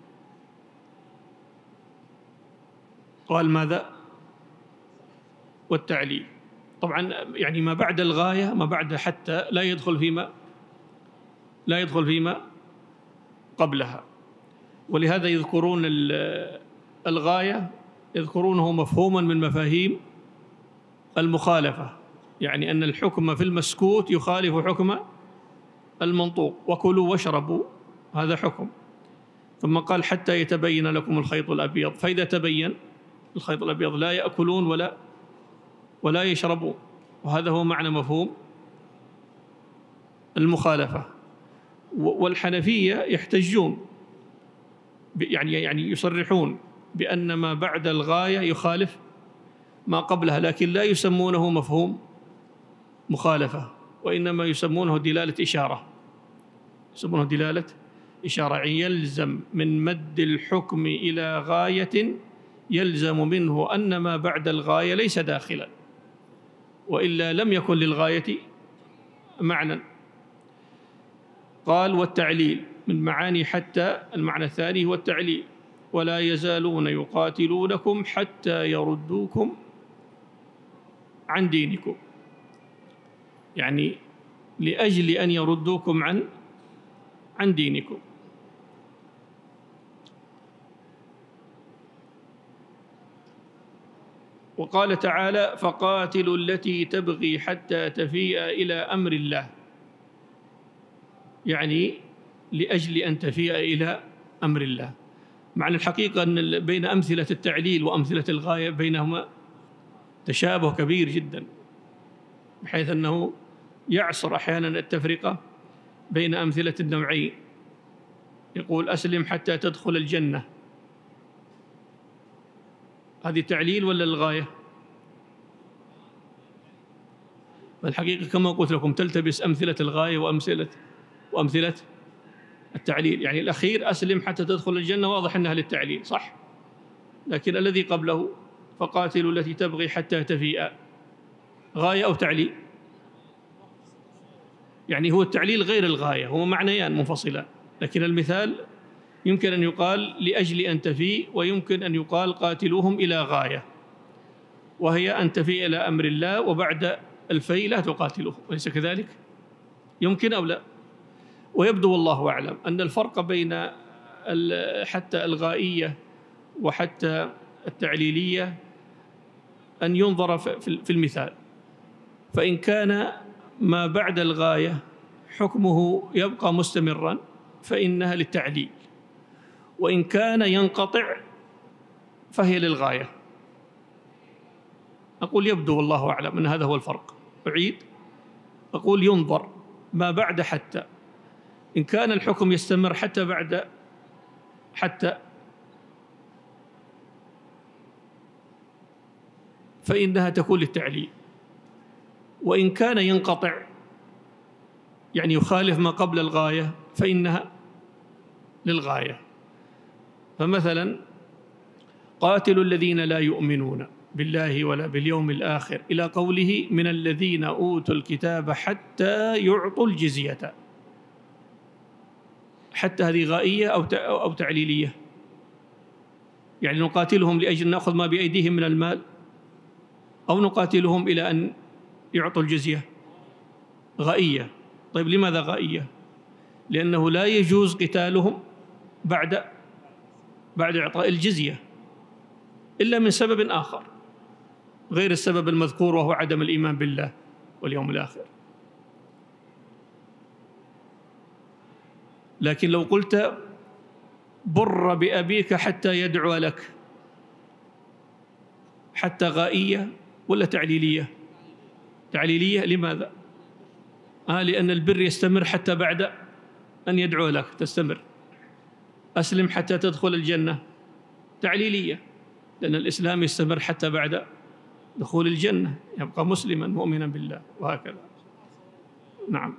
قال ماذا؟ والتعليل. طبعا يعني ما بعد الغاية، ما بعد حتى لا يدخل فيما لا يدخل فيما قبلها. ولهذا يذكرون الغاية يذكرونه مفهوما من مفاهيم المخالفة، يعني أن الحكم في المسكوت يخالف حكم المنطوق. وكلوا واشربوا هذا حكم. ثم قال حتى يتبين لكم الخيط الأبيض، فإذا تبين الخيط الأبيض لا يأكلون ولا ولا يشربون، وهذا هو معنى مفهوم المخالفة. والحنفية يحتجون يعني يعني يصرحون بأن ما بعد الغاية يخالف ما قبلها، لكن لا يسمونه مفهوم مخالفة، وإنما يسمونه دلالة إشارة يسمونه دلالة إشارة. يلزم من مد الحكم إلى غاية يلزم منه أن ما بعد الغاية ليس داخلا، وإلا لم يكن للغاية معنى. قال والتعليل من معاني حتى، المعنى الثاني هو التعليل. ولا يزالون يقاتلونكم حتى يردوكم عن دينكم، يعني لأجل أن يردوكم عن عن دينكم. وقال تعالى فقاتلوا التي تبغي حتى تفيء إلى أمر الله، يعني لأجل أن تفيء إلى أمر الله. معنى الحقيقة أن بين أمثلة التعليل وأمثلة الغاية بينهما تشابه كبير جدا، بحيث أنه يعصر أحيانا التفرقة بين أمثلة النوعين. يقول أسلم حتى تدخل الجنة، هذه تعليل ولا الغاية؟ فالحقيقة كما قلت لكم تلتبس أمثلة الغاية وأمثلة وأمثلة التعليل. يعني الأخير أسلم حتى تدخل الجنة واضح أنها للتعليل صح، لكن الذي قبله فقاتلوا التي تبغي حتى تفيء، غاية أو تعليل؟ يعني هو التعليل غير الغاية، هو معنيان منفصلان، لكن المثال يمكن أن يقال لأجل أن تفيء، ويمكن أن يقال قاتلوهم إلى غاية، وهي أن تفيء إلى أمر الله، وبعد الفيء لا تقاتلوه، وليس كذلك؟ يمكن أو لا؟ ويبدو والله أعلم أن الفرق بين حتى الغائية وحتى التعليلية أن ينظر في المثال. فإن كان ما بعد الغاية حكمه يبقى مستمرا فإنها للتعليل، وإن كان ينقطع فهي للغاية. أقول يبدو والله أعلم أن هذا هو الفرق. أعيد أقول ينظر ما بعد حتى، إن كان الحكم يستمر حتى بعد حتى فإنها تكون للتعليل، وإن كان ينقطع يعني يخالف ما قبل الغاية فإنها للغاية. فمثلا قاتلوا الذين لا يؤمنون بالله ولا باليوم الآخر إلى قوله من الذين أوتوا الكتاب حتى يعطوا الجزية. حتى هذه غائية أو أو تعليلية؟ يعني نقاتلهم لأجل نأخذ ما بأيديهم من المال، أو نقاتلهم إلى أن يعطوا الجزية؟ غائية. طيب لماذا غائية؟ لأنه لا يجوز قتالهم بعد بعد إعطاء الجزية إلا من سبب آخر غير السبب المذكور، وهو عدم الإيمان بالله واليوم الآخر. لكن لو قلت بر بأبيك حتى يدعو لك، حتى غائية ولا تعليلية؟ تعليلية. لماذا؟ آه لأن البر يستمر حتى بعد أن يدعو لك، تستمر. أسلم حتى تدخل الجنة، تعليلية، لأن الإسلام يستمر حتى بعد دخول الجنة، يبقى مسلما مؤمنا بالله، وهكذا. نعم.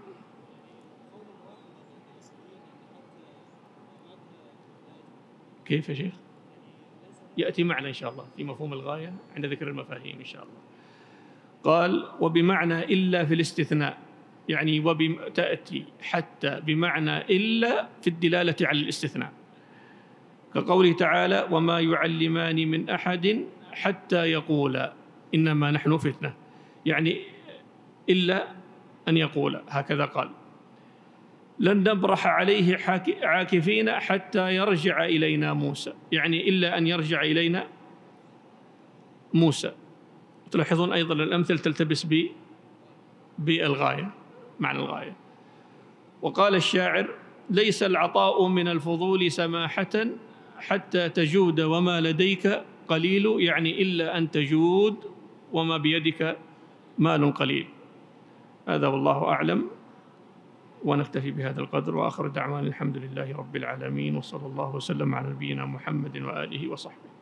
كيف يا شيخ؟ يأتي معنا إن شاء الله في مفهوم الغاية عند ذكر المفاهيم إن شاء الله. قال وبمعنى إلا في الاستثناء، يعني وتأتي حتى بمعنى إلا في الدلالة على الاستثناء، كقوله تعالى وما يعلمان من أحد حتى يقولا إنما نحن فتنة، يعني إلا أن يقولا، هكذا قال لن نبرح عليه عاكفين حتى يرجع إلينا موسى، يعني إلا أن يرجع إلينا موسى. تلاحظون أيضا الأمثل تلتبس بالغاية، معنى الغاية. وقال الشاعر ليس العطاء من الفضول سماحة حتى تجود وما لديك قليل، يعني إلا أن تجود وما بيدك مال قليل. هذا والله أعلم، ونكتفي بهذا القدر، وآخر دعوانا الحمد لله رب العالمين، وصلى الله وسلم على نبينا محمد وآله وصحبه.